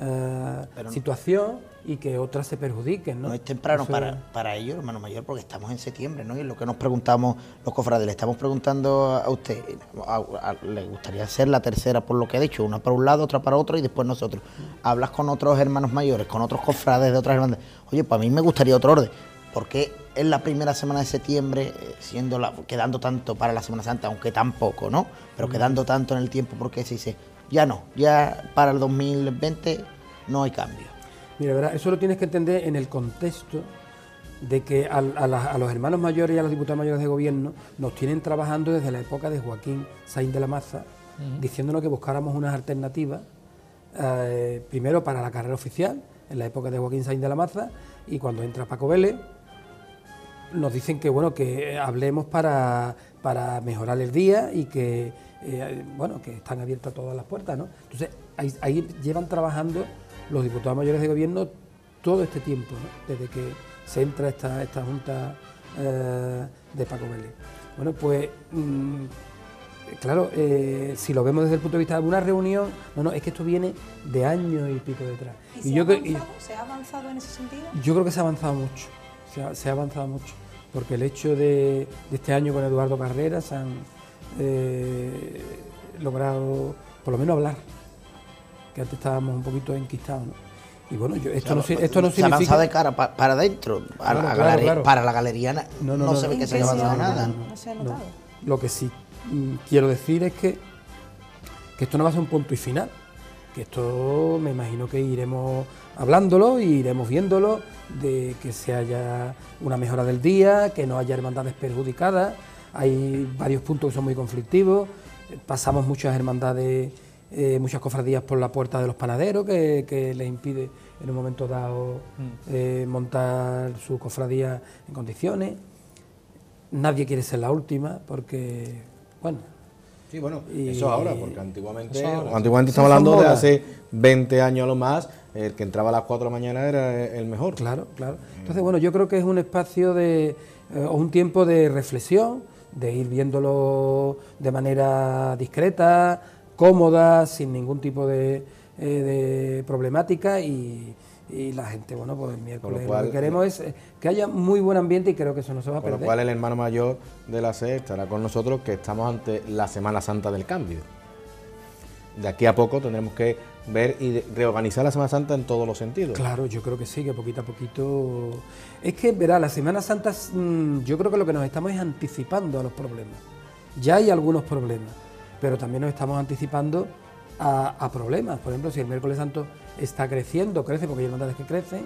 situación y que otras se perjudiquen, ¿no? No es temprano para ellos, hermano mayor, porque estamos en septiembre, ¿no? Y lo que nos preguntamos los cofrades, le estamos preguntando a usted, le gustaría ser la tercera por lo que ha dicho, una para un lado, otra para otro y después nosotros. Hablas con otros hermanos mayores, con otros cofrades de otras hermandades. Oye, pues a mí me gustaría otro orden. ¿Por qué en la primera semana de septiembre, quedando tanto para la Semana Santa, aunque tampoco, ¿no? Pero quedando tanto en el tiempo, porque se dice, ya no, ya para el 2020 no hay cambio? Mira, ¿verdad? Eso lo tienes que entender en el contexto de que a los hermanos mayores y a los diputados mayores de gobierno nos tienen trabajando desde la época de Joaquín Sainz de la Maza, diciéndonos que buscáramos unas alternativas, primero para la carrera oficial, en la época de Joaquín Sainz de la Maza, y cuando entra Paco Vélez, nos dicen que bueno, que hablemos para mejorar el día y que bueno, que están abiertas todas las puertas, ¿no? Entonces ahí llevan trabajando los diputados mayores de gobierno todo este tiempo, ¿no? Desde que se entra esta junta de Paco Vélez. Bueno, pues claro, si lo vemos desde el punto de vista de una reunión, no, es que esto viene de años y pico detrás. ¿Se ha avanzado en ese sentido? Yo creo que se ha avanzado mucho, se ha avanzado mucho, porque el hecho de este año con Eduardo Carreras se han logrado por lo menos hablar, que antes estábamos un poquito enquistados, ¿no? Y bueno, esto no significa... Se ha avanzado de cara para adentro, claro. Para la galeriana no se ve que se haya avanzado nada. No se ha notado. Lo que sí quiero decir es que esto no va a ser un punto y final, que esto me imagino que iremos hablándolo y iremos viéndolo, de que se haya una mejora del día, que no haya hermandades perjudicadas. Hay varios puntos que son muy conflictivos, pasamos muchas hermandades, muchas cofradías por la puerta de los panaderos, que les impide en un momento dado montar su cofradía en condiciones. Nadie quiere ser la última, porque, bueno... Sí, bueno, eso ahora, porque antiguamente Sí, estamos hablando de hace 20 años a lo más, el que entraba a las 4 de la mañana era el mejor. Claro. Entonces, bueno, yo creo que es un espacio o un tiempo de reflexión, de ir viéndolo de manera discreta, cómoda, sin ningún tipo de problemática, y la gente, bueno, pues el miércoles lo que queremos es que haya muy buen ambiente, y creo que eso no se va a perder. Por lo cual el hermano mayor de la SED estará con nosotros, que estamos ante la Semana Santa del cambio. De aquí a poco tendremos que ver y reorganizar la Semana Santa en todos los sentidos. Claro, yo creo que sí, que poquito a poquito... Es que, verá, la Semana Santa, yo creo que lo que nos estamos es anticipando a los problemas. Ya hay algunos problemas, pero también nos estamos anticipando a problemas. Por ejemplo, si el miércoles santo está creciendo, crece porque hay hermandades que crecen,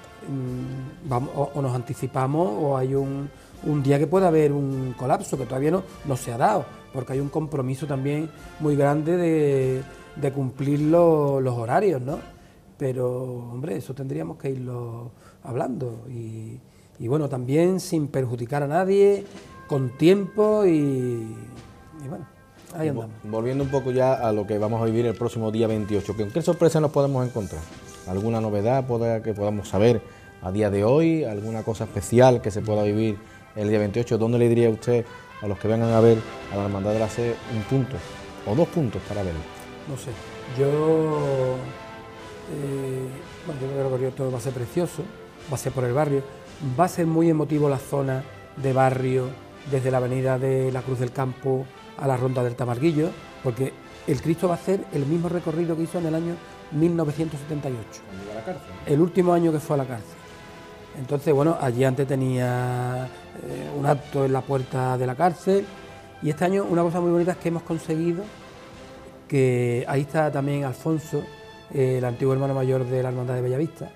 o nos anticipamos, o hay un día que pueda haber un colapso, que todavía no se ha dado, porque hay un compromiso también muy grande de cumplir los horarios, ¿no? Pero, hombre, eso tendríamos que irlo hablando, y bueno, también sin perjudicar a nadie, con tiempo, y bueno, ahí andamos. Volviendo un poco ya a lo que vamos a vivir el próximo día 28, ¿qué sorpresa nos podemos encontrar? ¿Alguna novedad que podamos saber a día de hoy? ¿Alguna cosa especial que se pueda vivir el día 28? ¿Dónde le diría usted a los que vengan a ver a la Hermandad de la SED un punto o 2 puntos para verlo? No sé, yo creo que el recorrido todo va a ser precioso, va a ser por el barrio, va a ser muy emotivo la zona de barrio, desde la avenida de la Cruz del Campo a la Ronda del Tamarguillo, porque el Cristo va a hacer el mismo recorrido que hizo en el año 1978, el último año que fue a la cárcel. Entonces, bueno, allí antes tenía un acto en la puerta de la cárcel, y este año una cosa muy bonita es que hemos conseguido que ahí está también Alfonso, el antiguo hermano mayor de la Hermandad de Bellavista,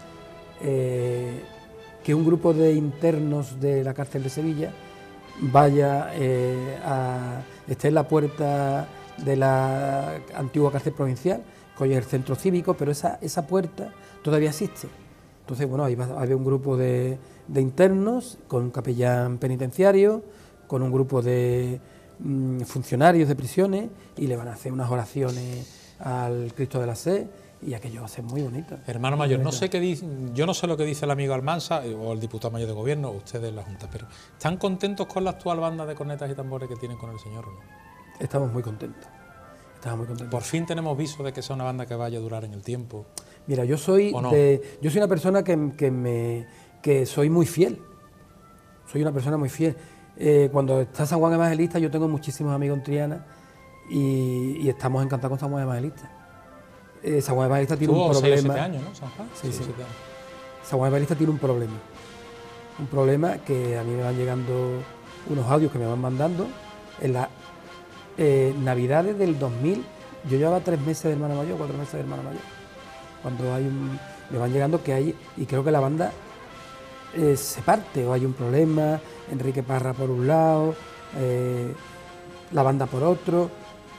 que un grupo de internos de la cárcel de Sevilla vaya esté en la puerta de la antigua cárcel provincial, que hoy es el centro cívico, pero esa puerta todavía existe. Entonces, bueno, ahí va a haber un grupo de internos, con un capellán penitenciario, con un grupo de funcionarios de prisiones, y le van a hacer unas oraciones al Cristo de la Sed, y aquello va a ser muy bonito. Hermano mayor, no sé qué dice, yo no sé lo que dice el amigo Almansa o el diputado mayor de gobierno o ustedes en la Junta, pero ¿están contentos con la actual banda de cornetas y tambores que tienen con el señor o no? Estamos muy contentos. Estamos muy contentos. Por fin tenemos viso de que sea una banda que vaya a durar en el tiempo. Mira, yo soy una persona que soy muy fiel. Soy una persona muy fiel. Cuando está San Juan Evangelista, yo tengo muchísimos amigos en Triana y estamos encantados con San Juan Evangelista. San Juan Evangelista tiene un problema. 6 o 7 años, ¿no? San Juan. Sí, sí. 7 años. San Juan Evangelista tiene un problema. Un problema que a mí me van llegando unos audios que me van mandando. En las Navidades del 2000, yo llevaba 3 meses de hermano mayor, 4 meses de hermano mayor. Cuando me van llegando que hay, y creo que la banda se parte, o hay un problema, Enrique Parra por un lado, la banda por otro.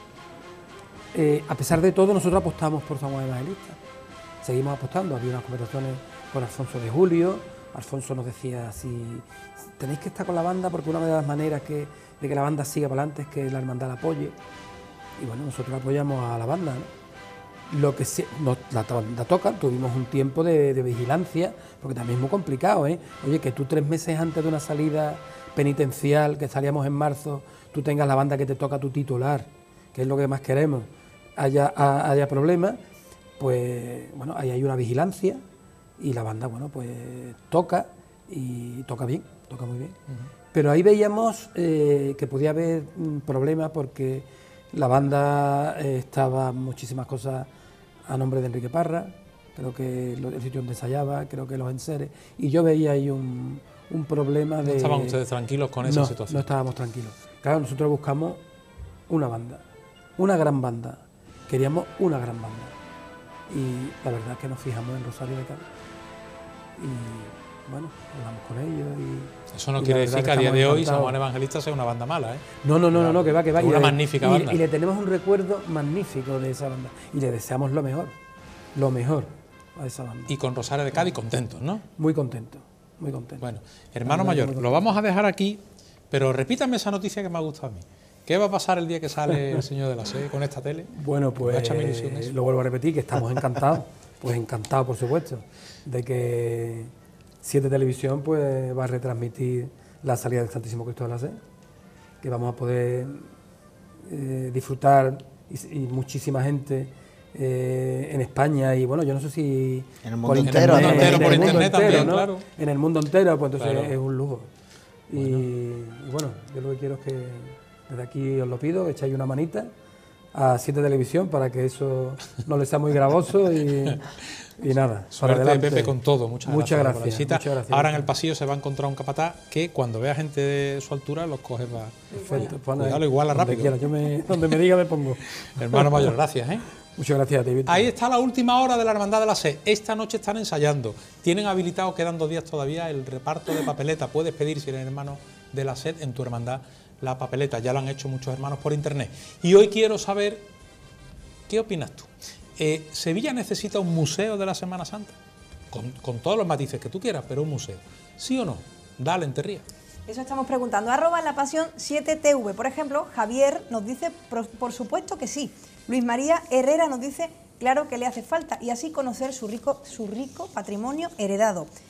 A pesar de todo, nosotros apostamos por San Juan Evangelista. Seguimos apostando. Había unas conversaciones con Alfonso de Julio. Alfonso nos decía, si tenéis que estar con la banda, porque una de las maneras de que la banda siga para adelante es que la hermandad la apoye. Y bueno, nosotros apoyamos a la banda, ¿no? Lo que la toca, tuvimos un tiempo de vigilancia, porque también es muy complicado, ¿eh? Oye, que tú 3 meses antes de una salida penitencial, que salíamos en marzo, tú tengas la banda que te toca tu titular, que es lo que más queremos, haya problemas, pues bueno, ahí hay una vigilancia y la banda, bueno, pues toca y toca bien, toca muy bien. Pero ahí veíamos que podía haber problemas porque la banda estaba muchísimas cosas a nombre de Enrique Parra, creo que el sitio donde ensayaba, creo que los enseres, y yo veía ahí un problema de... ¿No estaban ustedes tranquilos con esa situación? No estábamos tranquilos. Claro, nosotros buscamos una banda, una gran banda, queríamos una gran banda, y la verdad es que nos fijamos en Rosario de Cádiz, y bueno, hablamos con ellos y... Eso no quiere decir que a día de hoy San Juan Evangelista sea una banda mala, ¿eh? No, que va. Una magnífica banda. Y le tenemos un recuerdo magnífico de esa banda. Y le deseamos lo mejor a esa banda. Y con Rosario de Cádiz contentos, ¿no? Muy contentos, muy contentos. Bueno, hermano mayor, lo vamos a dejar aquí, pero repítame esa noticia que me ha gustado a mí. ¿Qué va a pasar el día que sale el Señor de la Sed con esta tele? Bueno, pues lo vuelvo a repetir, que estamos encantados, pues encantados, por supuesto, de que 7 Televisión pues va a retransmitir la salida del Santísimo Cristo de la Sed, que vamos a poder disfrutar y muchísima gente en España y bueno, yo no sé si en el mundo entero, por internet también, ¿no? Claro. En el mundo entero, pues entonces Claro. es un lujo. Y bueno, yo lo que quiero es que desde aquí os lo pido, que echáis una manita a 7 Televisión para que eso no le sea muy gravoso y nada. Suerte, Pepe, con todo. Muchas gracias por la visita. Muchas gracias. Ahora en el pasillo se va a encontrar un capataz que cuando vea gente de su altura los coge para... Perfecto. Cuidado, iguala rápido. Donde me diga me pongo. Hermano mayor, gracias, ¿eh? Muchas gracias, David. Ahí está la última hora de la Hermandad de la Sed. Esta noche están ensayando. Tienen habilitado, quedan 2 días todavía, el reparto de papeleta. Puedes pedir, si eres hermano de la Sed, en tu hermandad la papeleta. Ya lo han hecho muchos hermanos por internet. Y hoy quiero saber, ¿qué opinas tú? ¿Sevilla necesita un museo de la Semana Santa? Con todos los matices que tú quieras, pero un museo. ¿Sí o no? Dale, Enterría. Eso estamos preguntando. @La Pasión 7TV. Por ejemplo, Javier nos dice, por supuesto que sí. Luis María Herrera nos dice, claro que le hace falta, y así conocer su rico patrimonio heredado.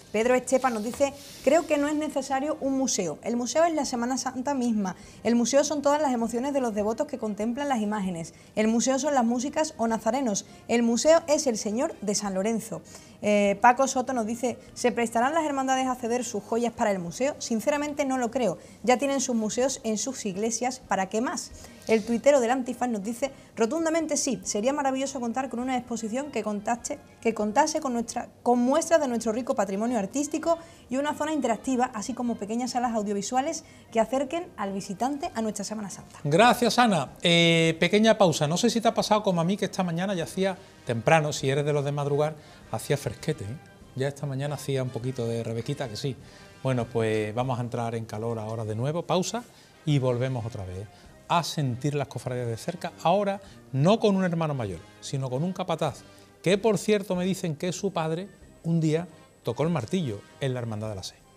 Pedro Estepa nos dice, creo que no es necesario un museo. El museo es la Semana Santa misma. El museo son todas las emociones de los devotos que contemplan las imágenes. El museo son las músicas o nazarenos. El museo es el Señor de San Lorenzo. Paco Soto nos dice, ¿se prestarán las hermandades a ceder sus joyas para el museo? Sinceramente no lo creo. Ya tienen sus museos en sus iglesias, ¿para qué más? El tuitero del Antifaz nos dice, rotundamente sí, sería maravilloso contar con una exposición que contase con muestras de nuestro rico patrimonio artístico y una zona interactiva, así como pequeñas salas audiovisuales que acerquen al visitante a nuestra Semana Santa. Gracias, Ana. Pequeña pausa. No sé si te ha pasado como a mí, que esta mañana ya hacía temprano, si eres de los de madrugar, hacía fresquete, ¿eh? Ya esta mañana hacía un poquito de rebequita, que sí. Bueno, pues vamos a entrar en calor ahora de nuevo, pausa, y volvemos otra vez a sentir las cofradías de cerca, ahora no con un hermano mayor, sino con un capataz, que por cierto me dicen que su padre un día tocó el martillo en la Hermandad de la Sé.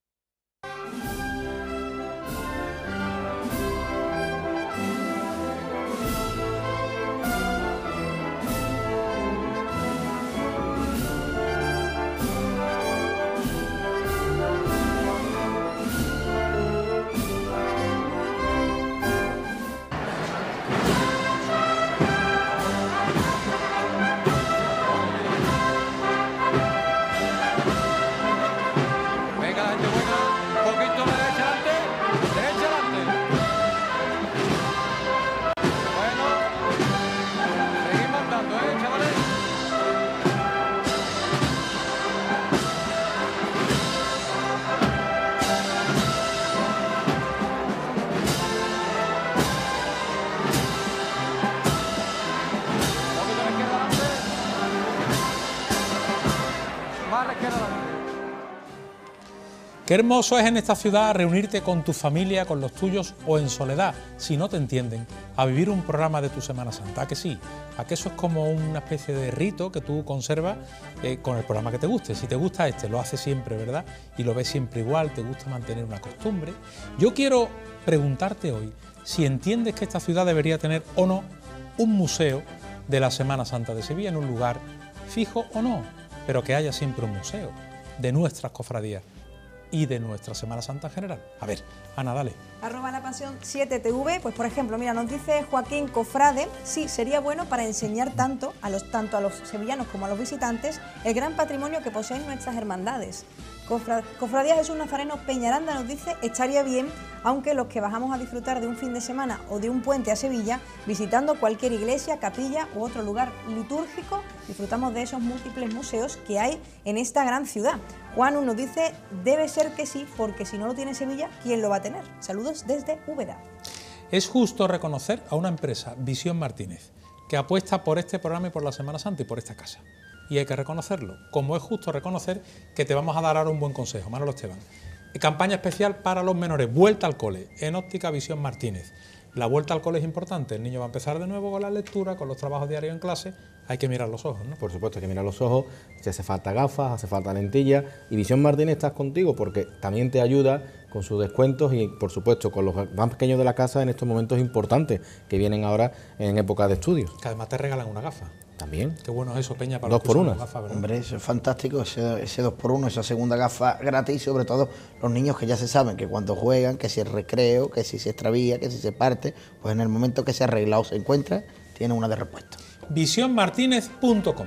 Qué hermoso es en esta ciudad reunirte con tu familia, con los tuyos o en soledad, si no te entienden, a vivir un programa de tu Semana Santa. ¿A que sí? ¿A que eso es como una especie de rito que tú conservas con el programa que te guste? Si te gusta este, lo haces siempre, ¿verdad? Y lo ves siempre igual, te gusta mantener una costumbre. Yo quiero preguntarte hoy si entiendes que esta ciudad debería tener o no un museo de la Semana Santa de Sevilla en un lugar fijo o no, pero que haya siempre un museo de nuestras cofradías y de nuestra Semana Santa en general. A ver, Ana, dale. @lapasión7tv, pues por ejemplo, mira, nos dice Joaquín Cofrade, sí, sería bueno para enseñar tanto a los sevillanos como a los visitantes el gran patrimonio que poseen nuestras hermandades. Cofradía Jesús Nazareno Peñaranda nos dice, estaría bien, aunque los que bajamos a disfrutar de un fin de semana o de un puente a Sevilla, visitando cualquier iglesia, capilla u otro lugar litúrgico, disfrutamos de esos múltiples museos que hay en esta gran ciudad. Juan nos dice, debe ser que sí, porque si no lo tiene Sevilla, ¿quién lo va a tener? Saludos desde Úbeda. Es justo reconocer a una empresa, Visión Martínez, que apuesta por este programa y por la Semana Santa y por esta casa. Y hay que reconocerlo, como es justo reconocer que te vamos a dar ahora un buen consejo. Manolo Esteban. Campaña especial para los menores, vuelta al cole, en Óptica Visión Martínez. La vuelta al cole es importante, el niño va a empezar de nuevo con la lectura, con los trabajos diarios en clase, hay que mirar los ojos, ¿no? Por supuesto, hay que mirar los ojos, si hace falta gafas, hace falta lentillas, y Visión Martínez estás contigo porque también te ayuda con sus descuentos y, por supuesto, con los más pequeños de la casa en estos momentos importantes que vienen ahora en época de estudios. Que además te regalan una gafa. También. Qué bueno es eso, Peña, para 2 por 1. Hombre, eso es fantástico, ese 2 por 1, esa segunda gafa gratis, y sobre todo los niños que ya se saben que cuando juegan, que si es recreo, que si se extravía, que si se parte, pues en el momento que se arregla o se encuentra, tienen una de repuesto. Visionmartinez.com.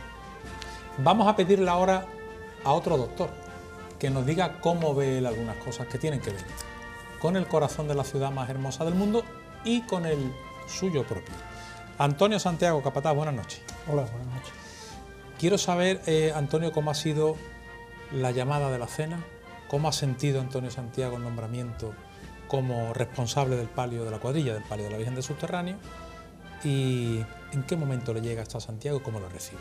Vamos a pedirle ahora a otro doctor que nos diga cómo ve él algunas cosas que tienen que ver con el corazón de la ciudad más hermosa del mundo y con el suyo propio. Antonio Santiago, capataz, buenas noches. Hola, buenas noches. Quiero saber, Antonio, cómo ha sido la llamada de la cena, cómo ha sentido Antonio Santiago el nombramiento como responsable del palio de la cuadrilla, del palio de la Virgen del Subterráneo, y en qué momento le llega esto a Santiago y cómo lo recibe.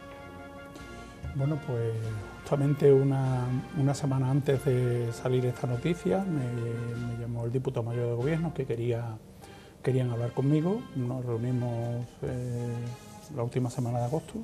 Bueno, pues justamente una semana antes de salir esta noticia me llamó el diputado mayor de gobierno que querían hablar conmigo. Nos reunimos la última semana de agosto,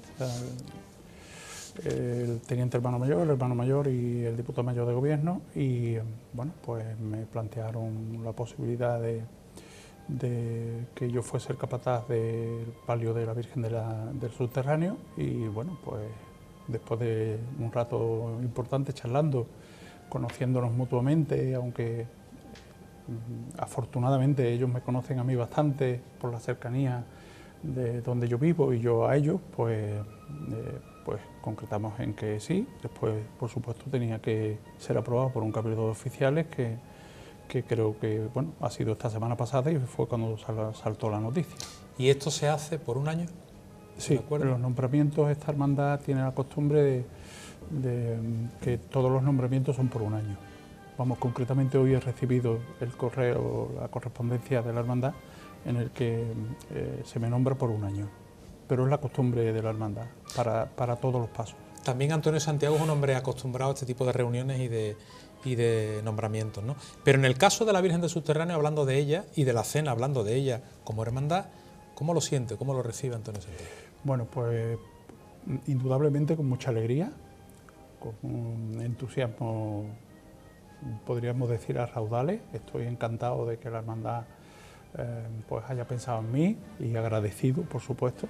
el teniente hermano mayor y el diputado mayor de gobierno, y bueno, pues me plantearon la posibilidad de que yo fuese el capataz del palio de la Virgen del Subterráneo, y bueno, pues después de un rato importante charlando, conociéndonos mutuamente, aunque afortunadamente ellos me conocen a mí bastante por la cercanía de donde yo vivo y yo a ellos, pues concretamos en que sí. Después, por supuesto, tenía que ser aprobado por un cabildo de oficiales que creo que bueno, ha sido esta semana pasada y fue cuando saltó la noticia. ¿Y esto se hace por un año? Sí, los nombramientos, esta hermandad tiene la costumbre de que todos los nombramientos son por un año. Vamos, concretamente hoy he recibido el correo, la correspondencia de la hermandad en el que se me nombra por un año, pero es la costumbre de la hermandad para todos los pasos. También Antonio Santiago es un hombre acostumbrado a este tipo de reuniones y de nombramientos, ¿no? Pero en el caso de la Virgen del Subterráneo, hablando de ella, y de la cena, hablando de ella como hermandad, ¿cómo lo siente, cómo lo recibe Antonio Santiago? Bueno, pues indudablemente con mucha alegría, con un entusiasmo, podríamos decir, a raudales. Estoy encantado de que la hermandad pues haya pensado en mí y agradecido, por supuesto.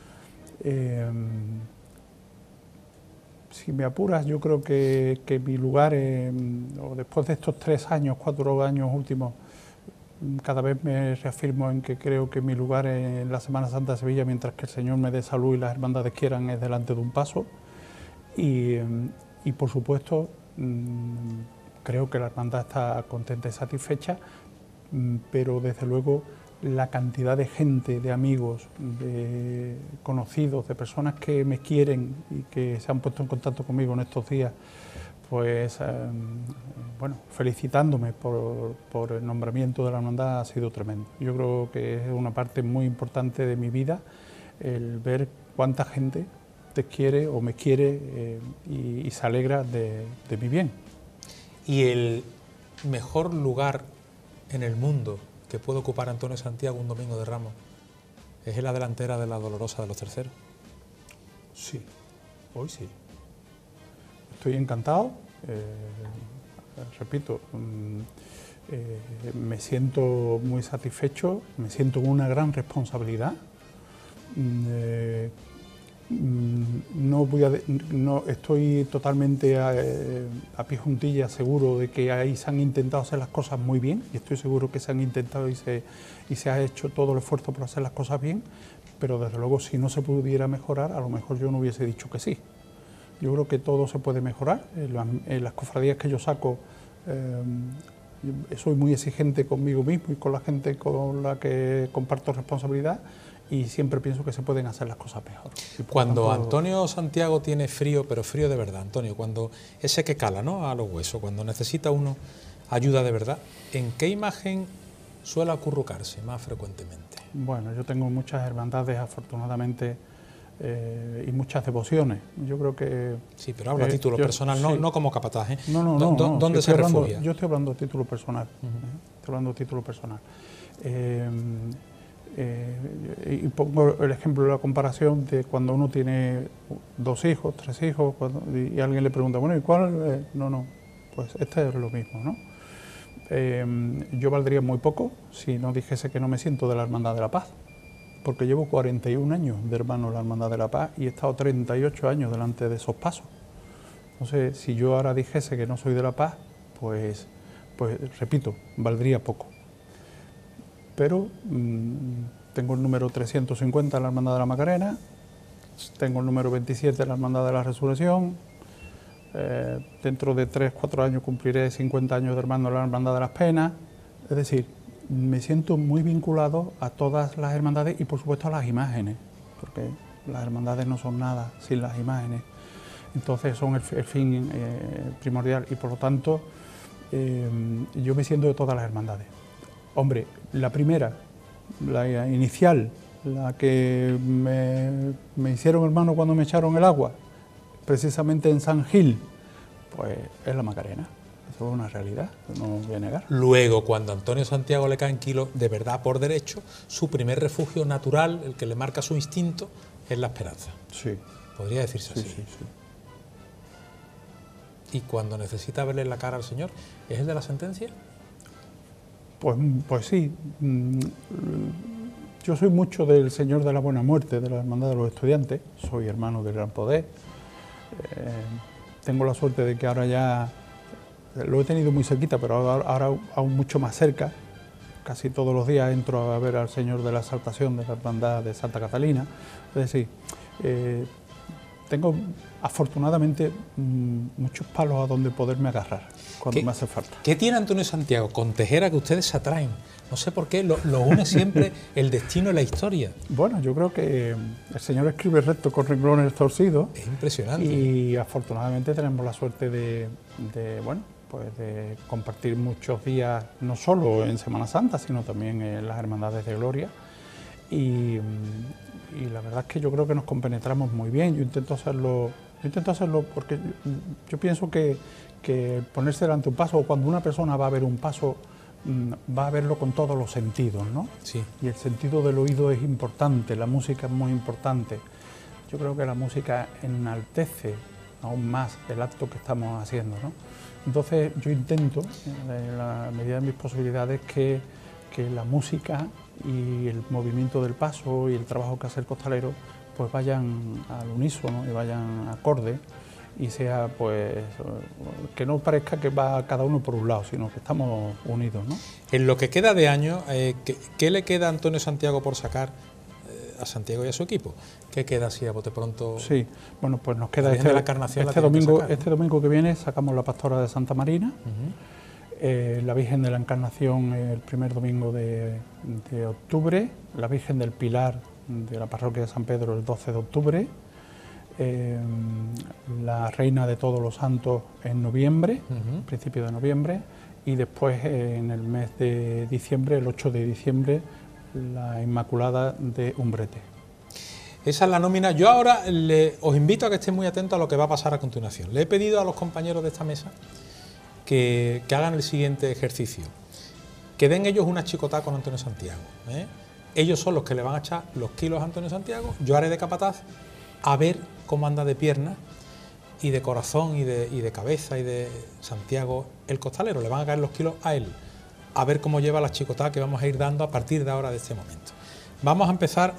Si me apuras, yo creo que mi lugar, después de estos 4 años últimos, cada vez me reafirmo en que creo que mi lugar en la Semana Santa de Sevilla, mientras que el Señor me dé salud y las hermandades quieran, es delante de un paso. Y por supuesto, creo que la hermandad está contenta y satisfecha, pero desde luego la cantidad de gente, de amigos, de conocidos, de personas que me quieren y que se han puesto en contacto conmigo en estos días, pues bueno, felicitándome por el nombramiento de la hermandad, ha sido tremendo. Yo creo que es una parte muy importante de mi vida el ver cuánta gente te quiere o me quiere y se alegra de mi bien. ¿Y el mejor lugar en el mundo que puede ocupar Antonio Santiago un domingo de Ramos es en la delantera de la Dolorosa de los Terceros? Sí, hoy sí. Estoy encantado, repito, me siento muy satisfecho, me siento con una gran responsabilidad. No estoy totalmente a pie juntillas seguro de que ahí se han intentado hacer las cosas muy bien, y estoy seguro que se han intentado y se ha hecho todo el esfuerzo por hacer las cosas bien, pero desde luego si no se pudiera mejorar, a lo mejor yo no hubiese dicho que sí. Yo creo que todo se puede mejorar. En las cofradías que yo saco, soy muy exigente conmigo mismo y con la gente con la que comparto responsabilidad, y siempre pienso que se pueden hacer las cosas mejor. Cuando tanto, Antonio Santiago tiene frío, pero frío de verdad, Antonio, cuando ese que cala, ¿no?, a los huesos, cuando necesita uno ayuda de verdad, ¿en qué imagen suele acurrucarse más frecuentemente? Bueno, yo tengo muchas hermandades, afortunadamente, y muchas devociones. Yo creo que... Sí, pero habla a título personal, sí, no como capataz, ¿eh? No. ¿Dónde se refugia? Yo estoy hablando a título personal. Estoy hablando a título personal. Y pongo el ejemplo de la comparación de cuando uno tiene 2 hijos, 3 hijos, y alguien le pregunta, bueno, ¿y cuál? No, pues este es lo mismo, ¿no? Yo valdría muy poco si no dijese que no me siento de la Hermandad de la Paz, porque llevo 41 años de hermano de la Hermandad de la Paz y he estado 38 años delante de esos pasos. Entonces, si yo ahora dijese que no soy de la Paz, pues repito, valdría poco. Pero tengo el número 350 de la Hermandad de la Macarena, tengo el número 27 de la Hermandad de la Resurrección, dentro de 3-4 años cumpliré 50 años de hermano de la Hermandad de las Penas. Es decir, me siento muy vinculado a todas las hermandades y por supuesto a las imágenes, porque las hermandades no son nada sin las imágenes, entonces son el fin primordial, y por lo tanto yo me siento de todas las hermandades. Hombre, la primera, la inicial, la que me hicieron hermano cuando me echaron el agua, precisamente en San Gil, pues es la Macarena. Eso es una realidad, no voy a negar. Luego, cuando a Antonio Santiago le caen kilos de verdad por derecho, su primer refugio natural, el que le marca su instinto, es la esperanza. Sí. Podría decirse así. Sí. Y cuando necesita verle la cara al Señor, ¿es el de la sentencia? Pues sí. Yo soy mucho del Señor de la Buena Muerte, de la Hermandad de los Estudiantes. Soy hermano del Gran Poder. Tengo la suerte de que ahora ya lo he tenido muy cerquita, pero ahora aún mucho más cerca. Casi todos los días entro a ver al Señor de la Exaltación de la Hermandad de Santa Catalina. Es decir, tengo afortunadamente muchos palos a donde poderme agarrar cuando me hace falta. ¿Qué tiene Antonio Santiago con Tejera que ustedes se atraen? No sé por qué, lo une siempre el destino y la historia. Bueno, yo creo que el Señor escribe recto con renglones torcidos. Es impresionante. Y afortunadamente tenemos la suerte de compartir muchos días, no solo en Semana Santa, sino también en las Hermandades de Gloria. Y la verdad es que yo creo que nos compenetramos muy bien. Yo intento hacerlo porque yo pienso que ponerse delante un paso, o cuando una persona va a ver un paso, va a verlo con todos los sentidos, ¿no? Sí. Y el sentido del oído es importante, la música es muy importante. Yo creo que la música enaltece aún más el acto que estamos haciendo, ¿no? Entonces yo intento, en la medida de mis posibilidades, que la música y el movimiento del paso y el trabajo que hace el costalero pues vayan al unísono y vayan acorde, y sea pues que no parezca que va cada uno por un lado, sino que estamos unidos, ¿no? En lo que queda de año, ¿qué le queda a Antonio Santiago por sacar a Santiago y a su equipo? ¿Qué queda así a bote pronto? Sí, bueno, pues nos queda este domingo que viene sacamos la Pastora de Santa Marina, la Virgen de la Encarnación el primer domingo de octubre, la Virgen del Pilar de la Parroquia de San Pedro el 12 de octubre, la Reina de Todos los Santos en noviembre, principio de noviembre, y después en el mes de diciembre, el 8 de diciembre, la Inmaculada de Umbrete. Esa es la nómina. Yo ahora os invito a que estén muy atentos a lo que va a pasar a continuación. Le he pedido a los compañeros de esta mesa que hagan el siguiente ejercicio. Que den ellos una chicotada con Antonio Santiago, ¿eh? Ellos son los que le van a echar los kilos a Antonio Santiago. Yo haré de capataz a ver cómo anda de pierna y de corazón y de cabeza y de Santiago el costalero. Le van a caer los kilos a él. A ver cómo lleva las chicotadas que vamos a ir dando a partir de ahora, de este momento. Vamos a empezar.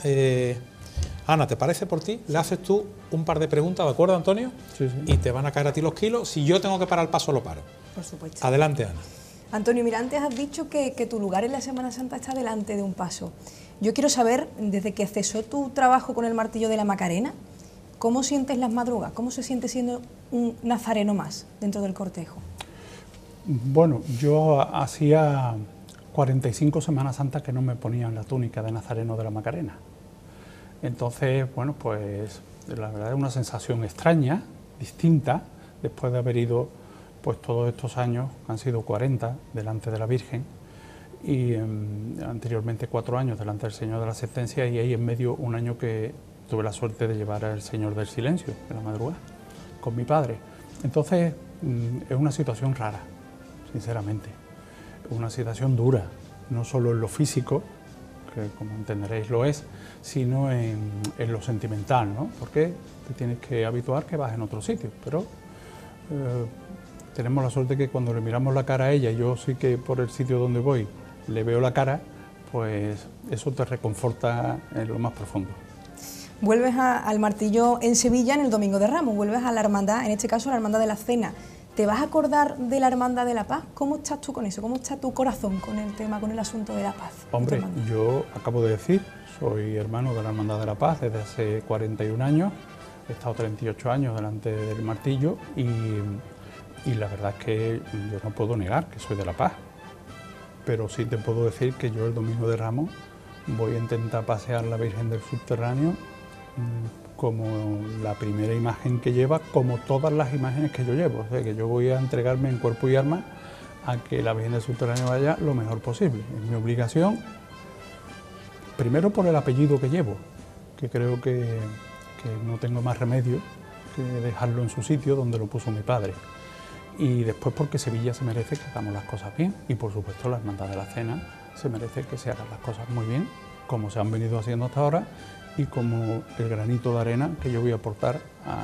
Ana, ¿te parece por ti? Le haces tú un par de preguntas, ¿de acuerdo, Antonio? Sí, sí. Y te van a caer a ti los kilos. Si yo tengo que parar el paso, lo paro. Por supuesto. Adelante, Ana. Antonio, mira, antes has dicho que tu lugar en la Semana Santa está delante de un paso. Yo quiero saber, desde que cesó tu trabajo con el martillo de la Macarena, ¿cómo sientes las madrugas? ¿Cómo se siente siendo un nazareno más dentro del cortejo? Bueno, yo hacía 45 Semanas Santas que no me ponían la túnica de nazareno de la Macarena. Entonces, bueno, pues la verdad es una sensación extraña, distinta, después de haber ido pues todos estos años, han sido 40 delante de la Virgen, y anteriormente 4 años delante del Señor de la Sentencia, y ahí en medio un año que tuve la suerte de llevar al Señor del Silencio en la madrugada con mi padre. Entonces es una situación rara, sinceramente, una situación dura, no solo en lo físico, que como entenderéis lo es, sino en lo sentimental, ¿no? Porque te tienes que habituar que vas en otro sitio, pero tenemos la suerte que cuando le miramos la cara a ella, y yo sí que por el sitio donde voy le veo la cara, pues eso te reconforta en lo más profundo. Vuelves al martillo en Sevilla en el Domingo de Ramos, vuelves a la hermandad, en este caso la Hermandad de la Cena. ¿Te vas a acordar de la Hermandad de la Paz? ¿Cómo estás tú con eso? ¿Cómo está tu corazón con el tema, con el asunto de la paz? Hombre, yo acabo de decir, soy hermano de la Hermandad de la Paz desde hace 41 años, he estado 38 años delante del martillo y la verdad es que yo no puedo negar que soy de la Paz, pero sí te puedo decir que yo el Domingo de Ramos voy a intentar pasear la Virgen del Subterráneo como la primera imagen que lleva, como todas las imágenes que yo llevo. O sea, que yo voy a entregarme en cuerpo y alma a que la Virgen del Subterráneo vaya lo mejor posible. Es mi obligación, primero por el apellido que llevo, que creo que no tengo más remedio que dejarlo en su sitio donde lo puso mi padre. Y después porque Sevilla se merece que hagamos las cosas bien, y por supuesto la Hermandad de la Cena se merece que se hagan las cosas muy bien, como se han venido haciendo hasta ahora, y como el granito de arena que yo voy a aportar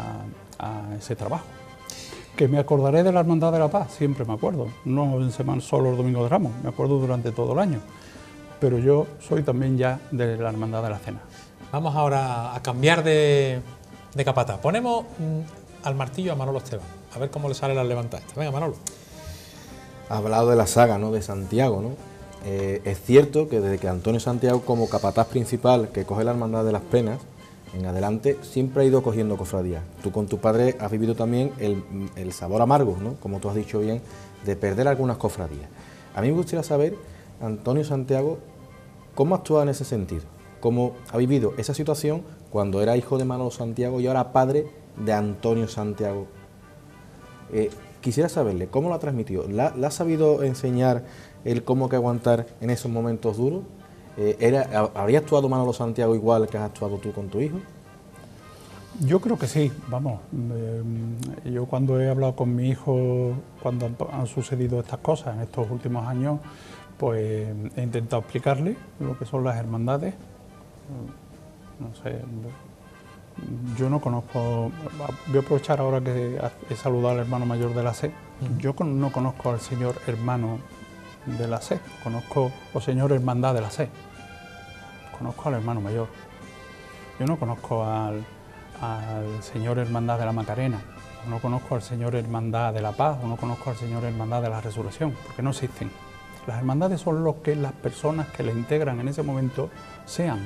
a ese trabajo. Que me acordaré de la Hermandad de la Paz, siempre me acuerdo, no en semana solo el Domingo de Ramos, me acuerdo durante todo el año, pero yo soy también ya de la Hermandad de la Cena. Vamos ahora a cambiar de capataz. Ponemos al martillo a Manolo Esteban. A ver cómo le sale la levantada esta. Venga, Manolo. Ha hablado de la saga, ¿no?, de Santiago, ¿no? Es cierto que desde que Antonio Santiago, como capataz principal que coge la Hermandad de las Penas, en adelante siempre ha ido cogiendo cofradías. Tú con tu padre has vivido también el sabor amargo, ¿no?, como tú has dicho bien, de perder algunas cofradías. A mí me gustaría saber, Antonio Santiago, cómo actúa en ese sentido, cómo ha vivido esa situación cuando era hijo de Manolo Santiago y ahora padre de Antonio Santiago. Quisiera saberle cómo lo ha transmitido. ¿La ha sabido enseñar el cómo hay que aguantar en esos momentos duros? ¿Habría actuado Manolo Santiago igual que has actuado tú con tu hijo? Yo creo que sí, vamos. Yo cuando he hablado con mi hijo, cuando han sucedido estas cosas en estos últimos años, pues he intentado explicarle lo que son las hermandades. No sé, yo no conozco, voy a aprovechar ahora que he saludado al hermano mayor de la SE. Yo no conozco al señor hermano de la SE, conozco al señor hermandad de la SE, conozco al hermano mayor. Yo no conozco al señor hermandad de la Macarena, no conozco al señor hermandad de la Paz, o no conozco al señor hermandad de la Resurrección, porque no existen. Las hermandades son lo que las personas que le integran en ese momento sean.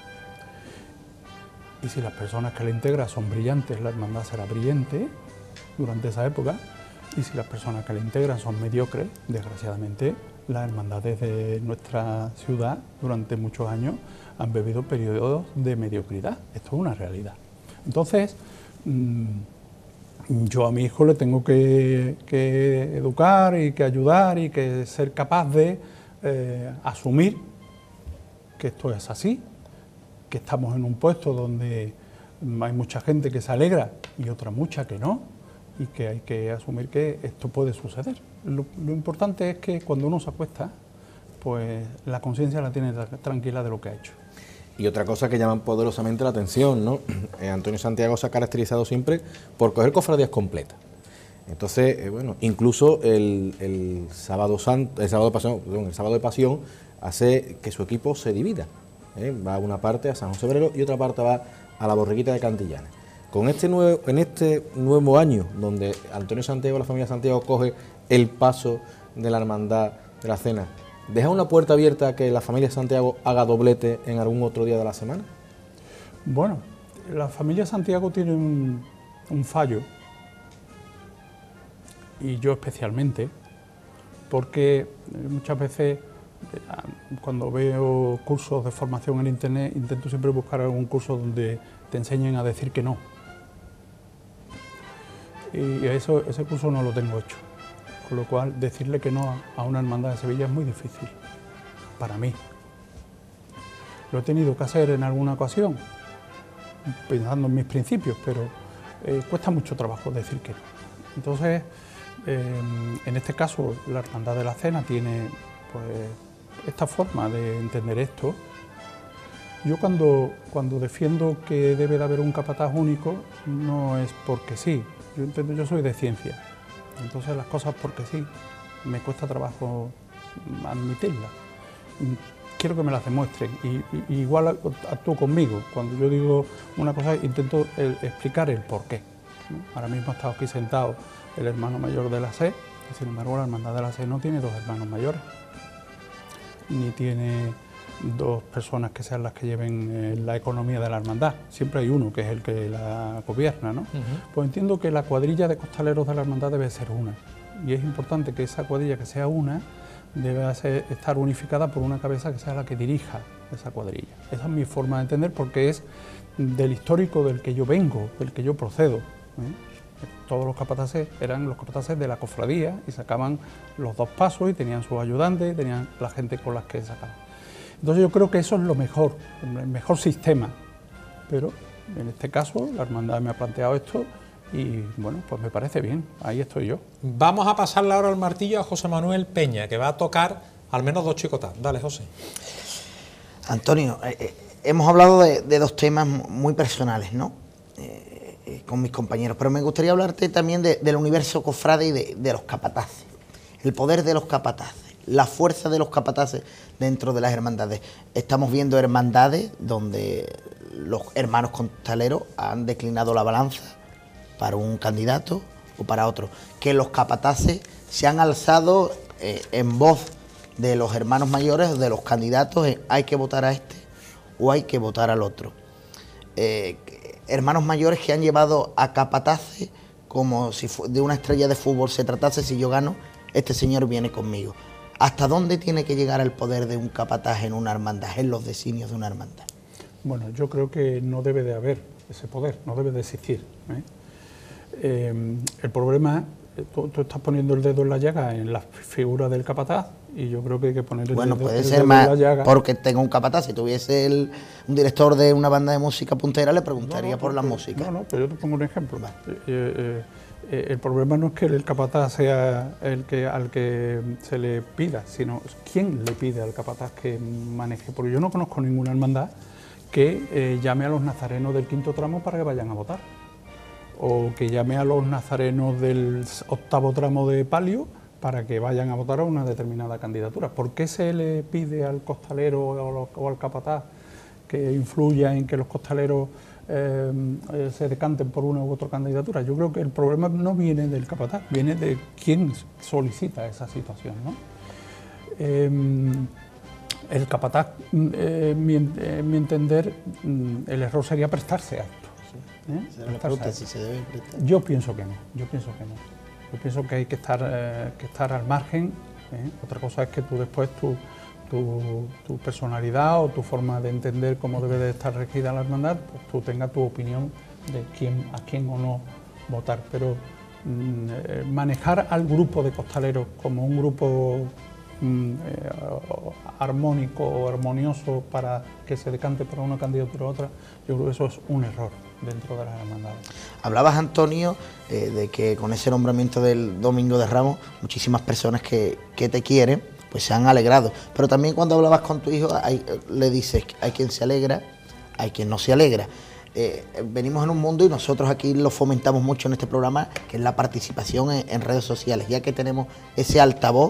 Y si las personas que le integran son brillantes, la hermandad será brillante durante esa época. Y si las personas que le integran son mediocres, desgraciadamente, las hermandades de nuestra ciudad durante muchos años han vivido periodos de mediocridad. Esto es una realidad. Entonces, yo a mi hijo le tengo que educar y que ayudar y que ser capaz de asumir que esto es así, que estamos en un puesto donde hay mucha gente que se alegra y otra mucha que no, y que hay que asumir que esto puede suceder. Lo importante es que cuando uno se acuesta, pues la conciencia la tiene tranquila de lo que ha hecho. Y otra cosa que llama poderosamente la atención, ¿no? Antonio Santiago se ha caracterizado siempre por coger cofradías completas. Entonces, bueno, incluso el sábado de Pasión hace que su equipo se divida. Va a una parte a San José Obrero y otra parte va a la Borriquita de Cantillana. En este nuevo año, donde Antonio Santiago, la familia Santiago, coge el paso de la Hermandad de la Cena, ¿deja una puerta abierta a que la familia Santiago haga doblete en algún otro día de la semana? Bueno, la familia Santiago tiene un fallo, y yo especialmente, porque muchas veces cuando veo cursos de formación en internet intento siempre buscar algún curso donde te enseñen a decir que no. Y ese curso no lo tengo hecho, con lo cual decirle que no a una hermandad de Sevilla es muy difícil para mí. Lo he tenido que hacer en alguna ocasión, pensando en mis principios, pero cuesta mucho trabajo decir que no. Entonces, en este caso, la Hermandad de la Cena tiene pues esta forma de entender esto. Yo cuando defiendo que debe de haber un capataz único, no es porque sí. Yo soy de ciencia, entonces las cosas porque sí, me cuesta trabajo admitirlas. Quiero que me las demuestren y igual actúo conmigo. Cuando yo digo una cosa intento explicar el porqué, ¿no? Ahora mismo ha estado aquí sentado el hermano mayor de la SE, y sin embargo la Hermandad de la SE no tiene dos hermanos mayores, ni tiene dos personas que sean las que lleven la economía de la hermandad. Siempre hay uno que es el que la gobierna, ¿no? Pues entiendo que la cuadrilla de costaleros de la hermandad debe ser una, y es importante que esa cuadrilla que sea una debe estar unificada por una cabeza que sea la que dirija esa cuadrilla. Esa es mi forma de entender, porque es del histórico del que yo vengo, del que yo procedo, Todos los capataces eran los capataces de la cofradía y sacaban los dos pasos y tenían sus ayudantes, tenían la gente con las que sacaban. Entonces yo creo que eso es lo mejor, el mejor sistema, pero en este caso la hermandad me ha planteado esto y bueno, pues me parece bien, ahí estoy yo. Vamos a pasarle ahora el martillo a José Manuel Peña, que va a tocar al menos dos chicotás. Dale, José. Antonio, hemos hablado de dos temas muy personales, ¿no? Con mis compañeros, pero me gustaría hablarte también del universo cofrade y de los capataces, el poder de los capataces, la fuerza de los capataces dentro de las hermandades. Estamos viendo hermandades donde los hermanos costaleros han declinado la balanza para un candidato o para otro. Que los capataces se han alzado en voz de los hermanos mayores, de los candidatos, hay que votar a este o hay que votar al otro. Hermanos mayores que han llevado a capataces como si de una estrella de fútbol se tratase: si yo gano, este señor viene conmigo. ¿Hasta dónde tiene que llegar el poder de un capataz en una hermandad, en los designios de una hermandad? Bueno, yo creo que no debe de haber ese poder, no debe de existir, el problema, tú estás poniendo el dedo en la llaga en la figura del capataz, y yo creo que hay que poner el dedo, puede el ser dedo más en la llaga. porque tengo un capataz. Si tuviese un director de una banda de música puntera, le preguntaría por la música. No, pero yo te pongo un ejemplo. El problema no es que el capataz sea al que se le pida, sino quién le pide al capataz que maneje. Porque yo no conozco ninguna hermandad que llame a los nazarenos del quinto tramo para que vayan a votar, o que llame a los nazarenos del octavo tramo de palio para que vayan a votar a una determinada candidatura. ¿Por qué se le pide al costalero o al capataz que influya en que los costaleros se decanten por una u otra candidatura? Yo creo que el problema no viene del capataz, viene de quién solicita esa situación, ¿no? El capataz, mi entender, el error sería prestarse a esto. Si se debe prestar. Yo pienso que no. Yo pienso que hay que estar al margen. Otra cosa es que tú después tu personalidad o tu forma de entender cómo debe de estar regida la hermandad, pues tú tengas tu opinión de a quién o no votar. Pero manejar al grupo de costaleros como un grupo armónico o armonioso para que se decante por una candidatura u otra, yo creo que eso es un error dentro de las hermandades. Hablabas, Antonio, de que con ese nombramiento del Domingo de Ramos, muchísimas personas que te quieren pues se han alegrado, pero también cuando hablabas con tu hijo le dices que hay quien se alegra, hay quien no se alegra. Venimos en un mundo, y nosotros aquí lo fomentamos mucho en este programa, que es la participación en redes sociales, ya que tenemos ese altavoz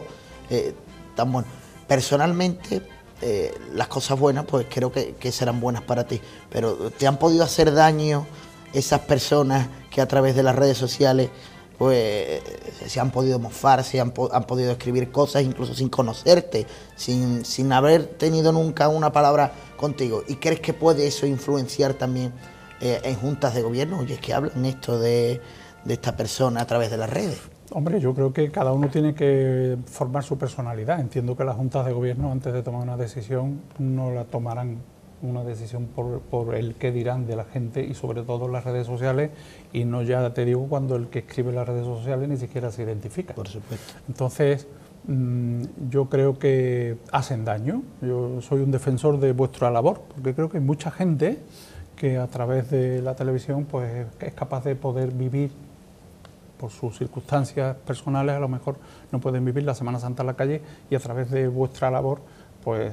tan bueno. Personalmente, las cosas buenas pues creo que serán buenas para ti, pero ¿te han podido hacer daño esas personas que a través de las redes sociales pues se han podido mofar, han podido escribir cosas incluso sin conocerte, sin haber tenido nunca una palabra contigo? ¿Y crees que puede eso influenciar también en juntas de gobierno? Oye, es que hablan esto de esta persona a través de las redes. Hombre, yo creo que cada uno tiene que formar su personalidad. Entiendo que las juntas de gobierno, antes de tomar una decisión, no la tomarán una decisión por el qué dirán de la gente, y sobre todo en las redes sociales, y no, ya te digo, cuando el que escribe en las redes sociales ni siquiera se identifica. Por supuesto. Entonces, yo creo que hacen daño. Yo soy un defensor de vuestra labor, porque creo que hay mucha gente que a través de la televisión pues es capaz de poder vivir, por sus circunstancias personales, a lo mejor no pueden vivir la Semana Santa en la calle, y a través de vuestra labor pues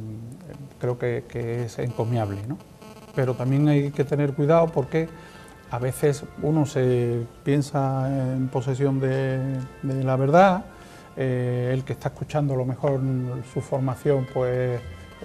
creo que es encomiable, ¿no? Pero también hay que tener cuidado, porque a veces uno se piensa en posesión de la verdad, el que está escuchando a lo mejor su formación pues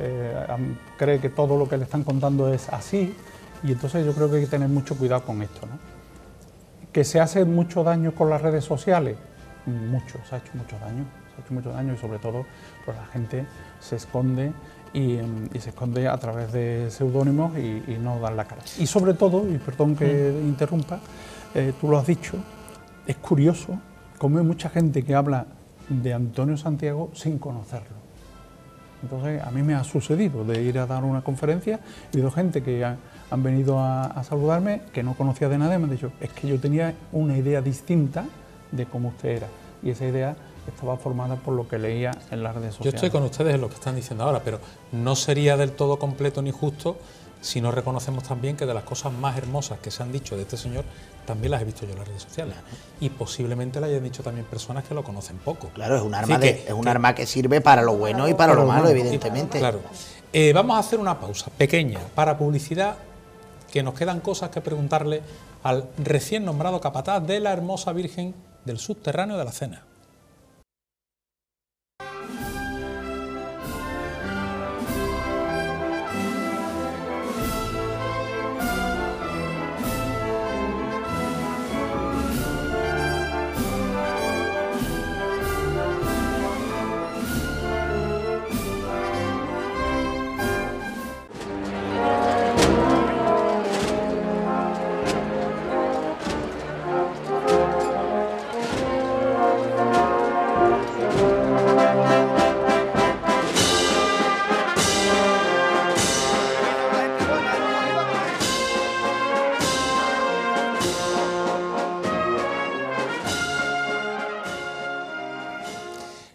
cree que todo lo que le están contando es así, y entonces yo creo que hay que tener mucho cuidado con esto, ¿no? ¿Que se hace mucho daño con las redes sociales? Mucho, se ha hecho mucho daño, y sobre todo pues la gente se esconde y se esconde a través de seudónimos y no dan la cara. Y sobre todo, y perdón que interrumpa, tú lo has dicho, es curioso cómo hay mucha gente que habla de Antonio Santiago sin conocerlo. Entonces a mí me ha sucedido de ir a dar una conferencia y de gente que han venido a saludarme, que no conocía de nada, y me han dicho, es que yo tenía una idea distinta de cómo usted era, y esa idea estaba formada por lo que leía en las redes sociales. Yo estoy con ustedes en lo que están diciendo ahora, pero no sería del todo completo ni justo si no reconocemos también que de las cosas más hermosas que se han dicho de este señor, también las he visto yo en las redes sociales, y posiblemente las hayan dicho también personas que lo conocen poco. Claro, es un arma, arma que sirve para lo bueno y para lo malo, evidentemente. Claro. Vamos a hacer una pausa pequeña para publicidad, que nos quedan cosas que preguntarle al recién nombrado capataz de la hermosa Virgen del Subterráneo de la Cena.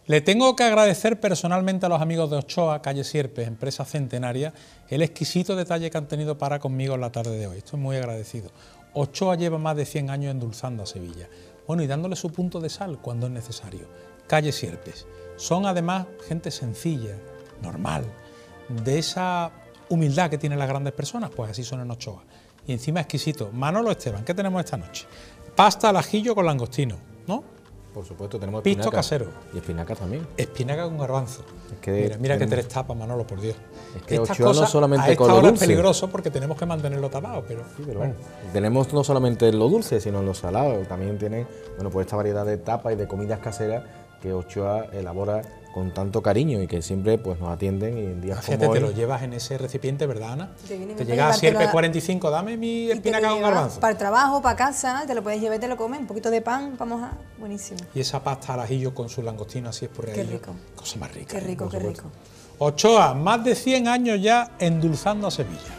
Le tengo que agradecer personalmente a los amigos de Ochoa, calle Sierpes, empresa centenaria, el exquisito detalle que han tenido para conmigo en la tarde de hoy. Estoy muy agradecido. Ochoa lleva más de 100 años endulzando a Sevilla. Bueno, y dándole su punto de sal cuando es necesario. Calle Sierpes. Son además gente sencilla, normal, de esa humildad que tienen las grandes personas, pues así son en Ochoa. Y encima exquisito. Manolo Esteban, ¿qué tenemos esta noche? Pasta al ajillo con langostino, ¿no? Por supuesto, tenemos Pisto espinaca. casero. Y espinaca también. Espinaca con garbanzo. Es que Mira que tenemos- tres tapas, Manolo, por Dios. Es que Estas Ochoa no cosas solamente a esta con lo hora es dulce. peligroso porque tenemos que mantenerlo tapado, pero, Sí, pero bueno, tenemos no solamente lo dulce, sino lo salado. También tienen, bueno, pues esta variedad de tapas y de comidas caseras que Ochoa elabora con tanto cariño y que siempre pues nos atienden y en días fíjate, como te hoy. lo llevas en ese recipiente, ¿verdad, Ana? Te viene Te bien llega a para Sierpes llevártelo 45, dame mi Y te espinaca lo con llevas garbanzo. para el trabajo, para casa, te lo puedes llevar y te lo comes. Un poquito de pan para mojar, buenísimo. Y esa pasta al ajillo con su langostino así es por Qué rico. Cosa más rica. Qué rico, por qué supuesto. rico. Ochoa, más de 100 años ya endulzando a Sevilla.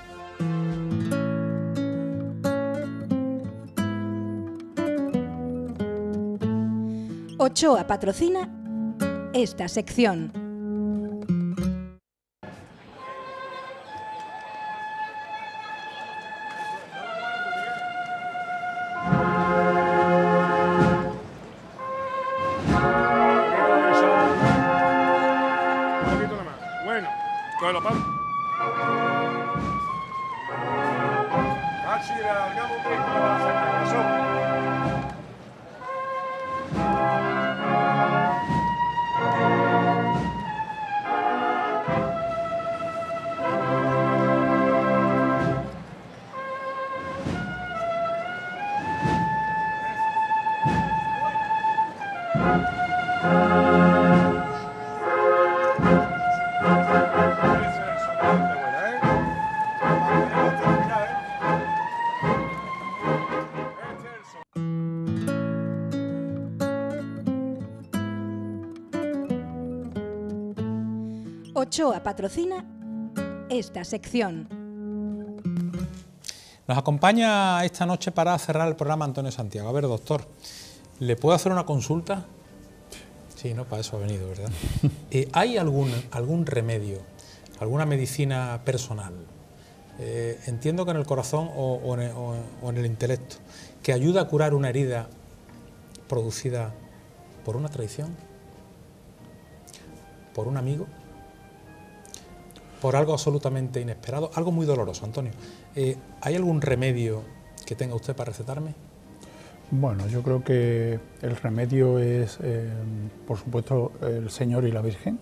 Ochoa patrocina esta sección. Un poquito nada más. Bueno, cógelo, Pablo. Casi le alargamos un poquito la corazón. Ochoa patrocina esta sección. Nos acompaña esta noche para cerrar el programa Antonio Santiago. A ver, doctor, ¿le puedo hacer una consulta? Sí, no, para eso ha venido, ¿verdad? ¿Hay algún remedio, alguna medicina personal? Entiendo que en el corazón o en el intelecto, que ayuda a curar una herida producida por una traición, por un amigo, por algo absolutamente inesperado, algo muy doloroso, Antonio. ¿Hay algún remedio que tenga usted para recetarme? Bueno, yo creo que el remedio es, por supuesto, el Señor y la Virgen.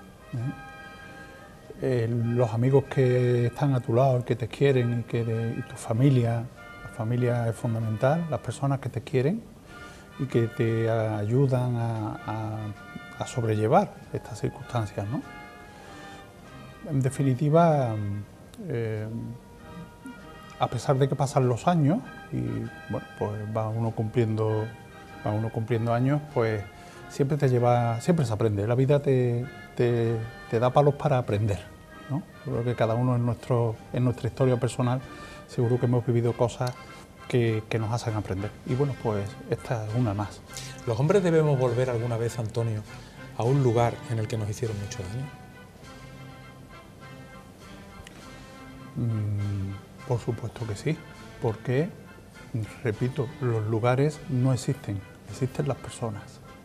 Los amigos que están a tu lado, que te quieren y tu familia. La familia es fundamental, las personas que te quieren y que te ayudan a sobrellevar estas circunstancias, ¿no? En definitiva, a pesar de que pasan los años y bueno, pues va uno cumpliendo años, pues siempre se aprende. La vida te da palos para aprender, ¿no? Yo creo que cada uno en nuestra historia personal seguro que hemos vivido cosas que nos hacen aprender. Y bueno, pues esta es una más. ¿Los hombres debemos volver alguna vez, Antonio, a un lugar en el que nos hicieron mucho daño? Por supuesto que sí, porque, repito, los lugares no existen, existen las personas.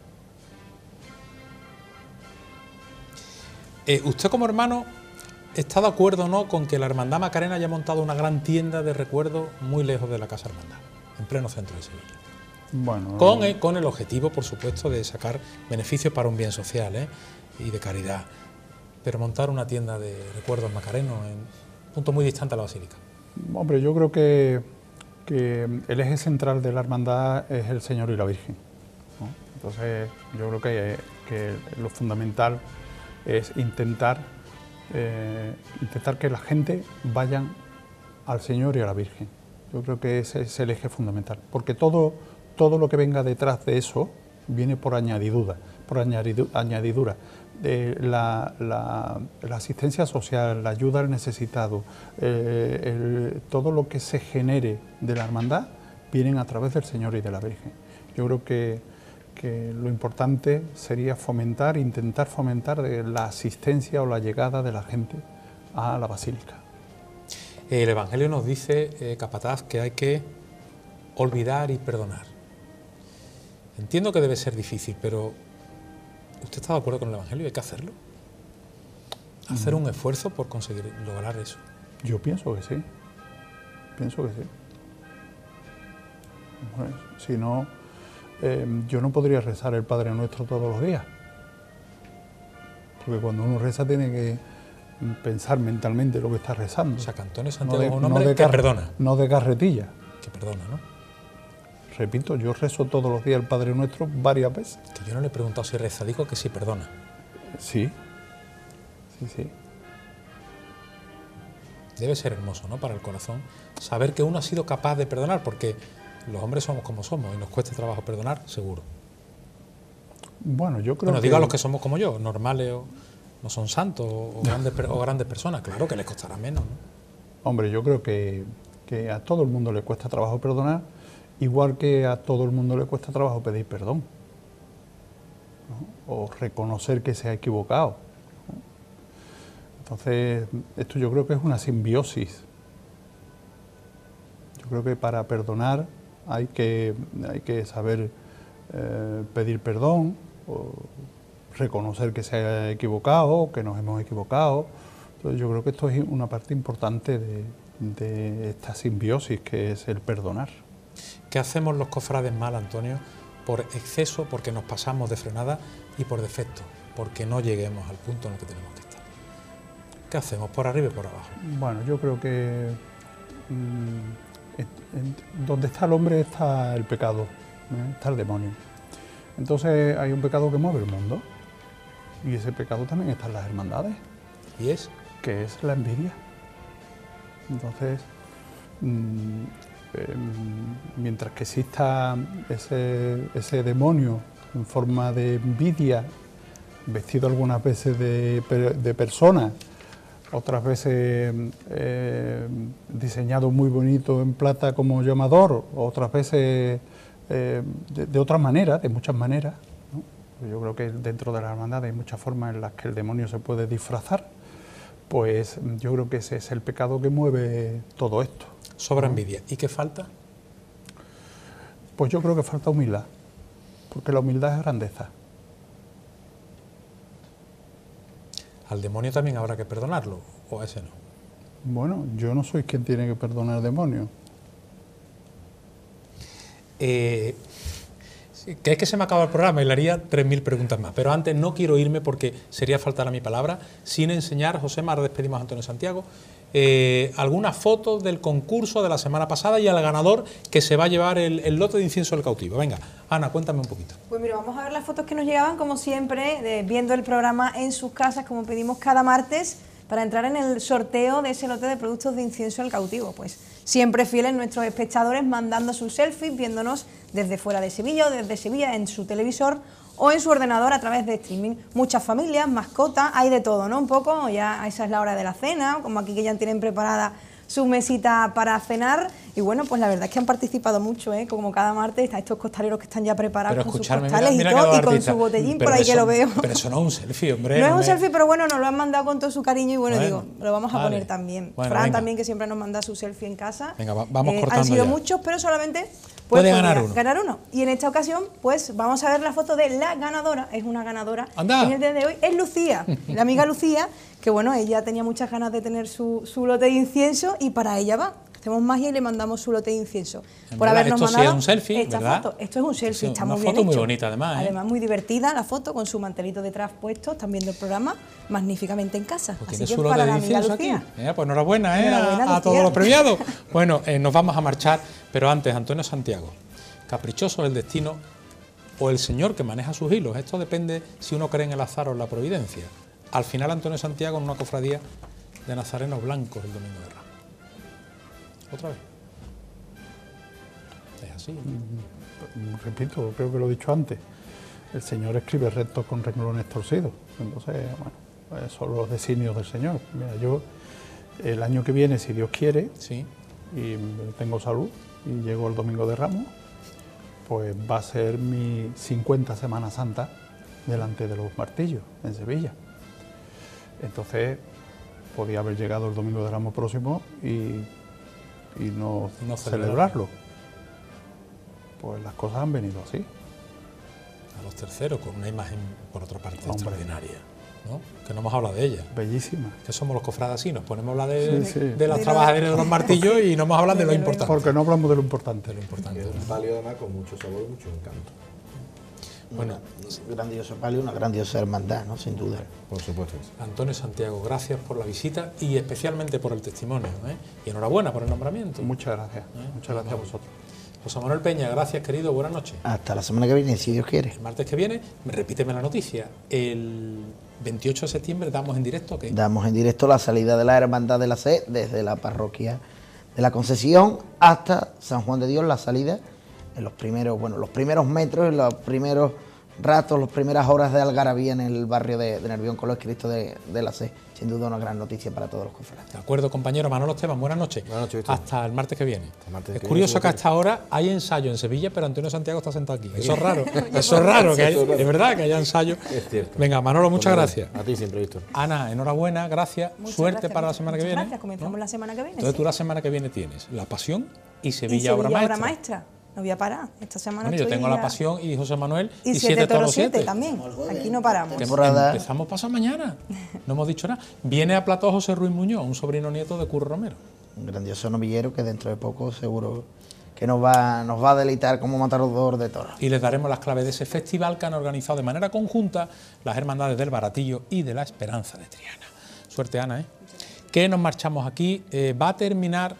¿Usted como hermano está de acuerdo o no con que la Hermandad Macarena haya montado una gran tienda de recuerdos muy lejos de la Casa Hermandad, en pleno centro de Sevilla? Bueno, Con el objetivo, por supuesto, de sacar beneficios para un bien social y de caridad, pero montar una tienda de recuerdos macarenos en un punto muy distante a la Basílica. hombre, yo creo que el eje central de la hermandad es el Señor y la Virgen, ¿no? Entonces, yo creo que lo fundamental es intentar que la gente vayan al Señor y a la Virgen. Yo creo que ese es el eje fundamental, porque todo lo que venga detrás de eso viene por añadidura. La asistencia social, la ayuda al necesitado, todo lo que se genere de la hermandad vienen a través del Señor y de la Virgen. Yo creo que que lo importante sería fomentar, intentar fomentar la asistencia o la llegada de la gente a la basílica. El Evangelio nos dice, Capataz, que hay que olvidar y perdonar. Entiendo que debe ser difícil, pero ¿usted está de acuerdo con el Evangelio? ¿Hay que hacerlo? ¿Hacer un esfuerzo por conseguir lograr eso? Yo pienso que sí. Pienso que sí. Bueno, si no, yo no podría rezar el Padre Nuestro todos los días. Porque cuando uno reza tiene que pensar mentalmente lo que está rezando. O sea, que Antonio Santiago es un hombre que perdona. No de carretilla. Que perdona, ¿no? Repito, yo rezo todos los días el Padre Nuestro varias veces. Que yo no le he preguntado si reza, digo que sí perdona. Sí. Sí, sí. Debe ser hermoso, ¿no?, para el corazón, saber que uno ha sido capaz de perdonar, porque los hombres somos como somos y nos cuesta trabajo perdonar, seguro. Bueno, yo creo que... digo a los que somos como yo, normales o no son santos o grandes personas, claro que les costará menos, ¿no? Hombre, yo creo que a todo el mundo le cuesta trabajo perdonar, igual que a todo el mundo le cuesta trabajo pedir perdón, ¿no? O reconocer que se ha equivocado. Entonces, esto yo creo que es una simbiosis. Yo creo que para perdonar hay que saber pedir perdón, o reconocer que se ha equivocado, que nos hemos equivocado. Entonces, yo creo que esto es una parte importante de esta simbiosis que es el perdonar. ¿Qué hacemos los cofrades mal, Antonio? Por exceso, porque nos pasamos de frenada, y por defecto, porque no lleguemos al punto en el que tenemos que estar. ¿Qué hacemos? ¿Por arriba y por abajo? Bueno, yo creo que donde está el hombre está el pecado, está el demonio. Entonces hay un pecado que mueve el mundo, y ese pecado también está en las hermandades. ¿Y es? Que es la envidia. Entonces, mientras que exista ese demonio en forma de envidia, vestido algunas veces de persona, otras veces diseñado muy bonito en plata como llamador, otras veces de otra manera, de muchas maneras, ¿no? Yo creo que dentro de la hermandad hay muchas formas en las que el demonio se puede disfrazar. Pues yo creo que ese es el pecado que mueve todo esto. Sobra envidia. ¿Y qué falta? Pues yo creo que falta humildad, porque la humildad es grandeza. ¿Al demonio también habrá que perdonarlo, o a ese no? Bueno, yo no soy quien tiene que perdonar al demonio. Que es que se me acaba el programa y le haría 3.000 preguntas más, pero antes no quiero irme porque sería faltar a mi palabra sin enseñar, Josema, ahora despedimos a Antonio Santiago, algunas fotos del concurso de la semana pasada y al ganador que se va a llevar el lote de incienso del cautivo. Venga, Ana, cuéntame un poquito. Pues mira, vamos a ver las fotos que nos llegaban, como siempre, viendo el programa en sus casas, como pedimos cada martes, para entrar en el sorteo de ese lote de productos de incienso del cautivo. Pues siempre fieles nuestros espectadores mandando sus selfies, viéndonos desde fuera de Sevilla o desde Sevilla en su televisor o en su ordenador a través de streaming. Muchas familias, mascotas, hay de todo, ¿no? Un poco, ya esa es la hora de la cena, como aquí que ya tienen preparada su mesita para cenar. Y bueno, pues la verdad es que han participado mucho, ¿eh? Como cada martes, están estos costaleros que están ya preparados pero con sus costales mira y todo, y con artista. su botellín, Pero por ahí eso, que lo veo. Pero eso no es un selfie, hombre. No es un selfie, pero bueno, nos lo han mandado con todo su cariño y bueno, digo, lo vamos a vale. poner también. Bueno, Fran venga. también, que siempre nos manda su selfie en casa. Venga, vamos cortando Han sido ya. muchos, pero solamente Puede podría ganar uno. Y en esta ocasión, pues vamos a ver la foto de la ganadora. Es una ganadora. Anda. En el día de hoy es Lucía, la amiga Lucía, que bueno, ella tenía muchas ganas de tener su lote de incienso y para ella va. Hacemos magia y le mandamos su lote de incienso. En Por verdad, habernos esto sí mandado es un selfie, esta ¿verdad? foto. Esto es un selfie, Sí, está una muy bien foto muy hecho. bonita, además, ¿eh? Además, muy divertida la foto, con su mantelito detrás puesto, están viendo el programa magníficamente en casa. Pues Así tiene que su lote para de la amiga incienso aquí. Lucía. Pues enhorabuena, Enhorabuena, a Lucía. todos los premiados. Bueno, nos vamos a marchar, pero antes, Antonio Santiago, caprichoso el destino o el Señor que maneja sus hilos. Esto depende si uno cree en el azar o en la providencia. Al final, Antonio Santiago en una cofradía de nazarenos blancos el domingo de Ramos. Otra vez. Es así. Repito, creo que lo he dicho antes. El Señor escribe rectos con renglones torcidos. Entonces, bueno, pues son los designios del Señor. Mira, yo el año que viene, si Dios quiere, Sí. y tengo salud, y llego el domingo de Ramos, pues va a ser mi 50 Semana Santa delante de los martillos en Sevilla. Entonces podía haber llegado el Domingo de Ramos próximo y no celebrarlo. Pues las cosas han venido así. A los terceros, con una imagen, por otra parte, Hombre, extraordinaria, ¿no? Que no hemos hablado de ella. Bellísima. Que somos los cofrades así, nos ponemos a hablar de, Sí, sí. de las trabajaderas de los martillos y no nos hablan de lo importante. Porque no hablamos de lo importante. De lo importante. Es un palio además con mucho sabor y mucho encanto. Bueno, Un grandioso palio, una grandiosa hermandad, ¿no? Sin duda. Por supuesto. Antonio Santiago, gracias por la visita y especialmente por el testimonio, ¿eh? Y enhorabuena por el nombramiento. Muchas gracias. Muchas gracias a vosotros. José Manuel Peña, gracias querido, buenas noches. Hasta la semana que viene, si Dios quiere. El martes que viene, repíteme la noticia, el 28 de septiembre damos en directo, ¿qué? Damos en directo la salida de la Hermandad de la Sed desde la parroquia de la Concesión hasta San Juan de Dios, la salida en los primeros metros, en los primeros ratos, las primeras horas de algarabía en el barrio de Nervión con los Cristos de la Sed. Sin duda una gran noticia para todos los cofrades. De acuerdo, compañero. Manolo Esteban, buenas noches. Buenas noches, Víctor. Hasta el martes que viene. martes Es que curioso viene, que a esta hora hay ensayo en Sevilla, pero Antonio Santiago está sentado aquí. Eso es raro. Eso es raro, que es verdad que haya ensayo. Es cierto. Venga, Manolo, muchas gracias. A ti siempre, Víctor. Ana, enhorabuena, gracias. Muchas Suerte gracias, para la muchas semana que viene. Gracias, comenzamos la semana que viene. Entonces sí. tú la semana que viene tienes La Pasión y Sevilla, Y Sevilla Obra Maestra. No voy a parar. Esta semana Bueno, yo estoy tengo La a- Pasión y José Manuel Y Siete Toros 7 también. Aquí no paramos. Temporada. Empezamos pasado mañana. No hemos dicho nada. Viene a plató José Ruiz Muñoz, un sobrino nieto de Curro Romero. Un grandioso novillero que dentro de poco seguro que nos va a deleitar como matador de toros. Y les daremos las claves de ese festival que han organizado de manera conjunta las hermandades del Baratillo y de la Esperanza de Triana. Suerte, Ana, ¿eh? Que nos marchamos aquí. Va a terminar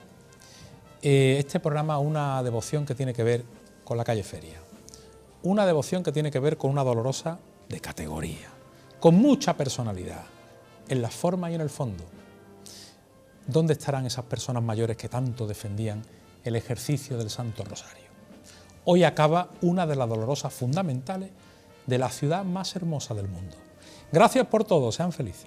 este programa una devoción que tiene que ver con la calle Feria. Una devoción que tiene que ver con una dolorosa de categoría, con mucha personalidad, en la forma y en el fondo. ¿Dónde estarán esas personas mayores que tanto defendían el ejercicio del Santo Rosario? Hoy acaba una de las dolorosas fundamentales de la ciudad más hermosa del mundo. Gracias por todo, sean felices.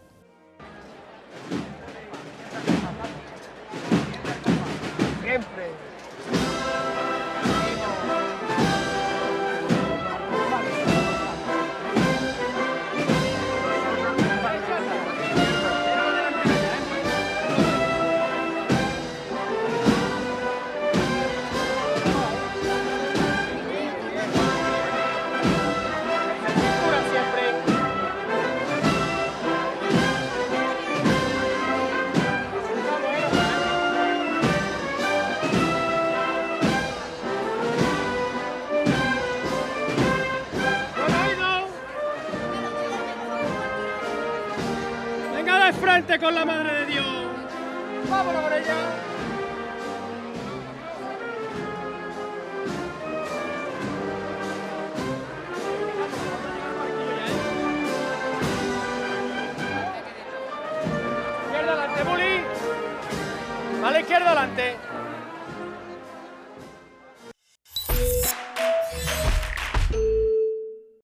Venga de frente con la Madre de Dios. Vámonos con ella. Izquierda adelante, Bully. A la izquierda adelante.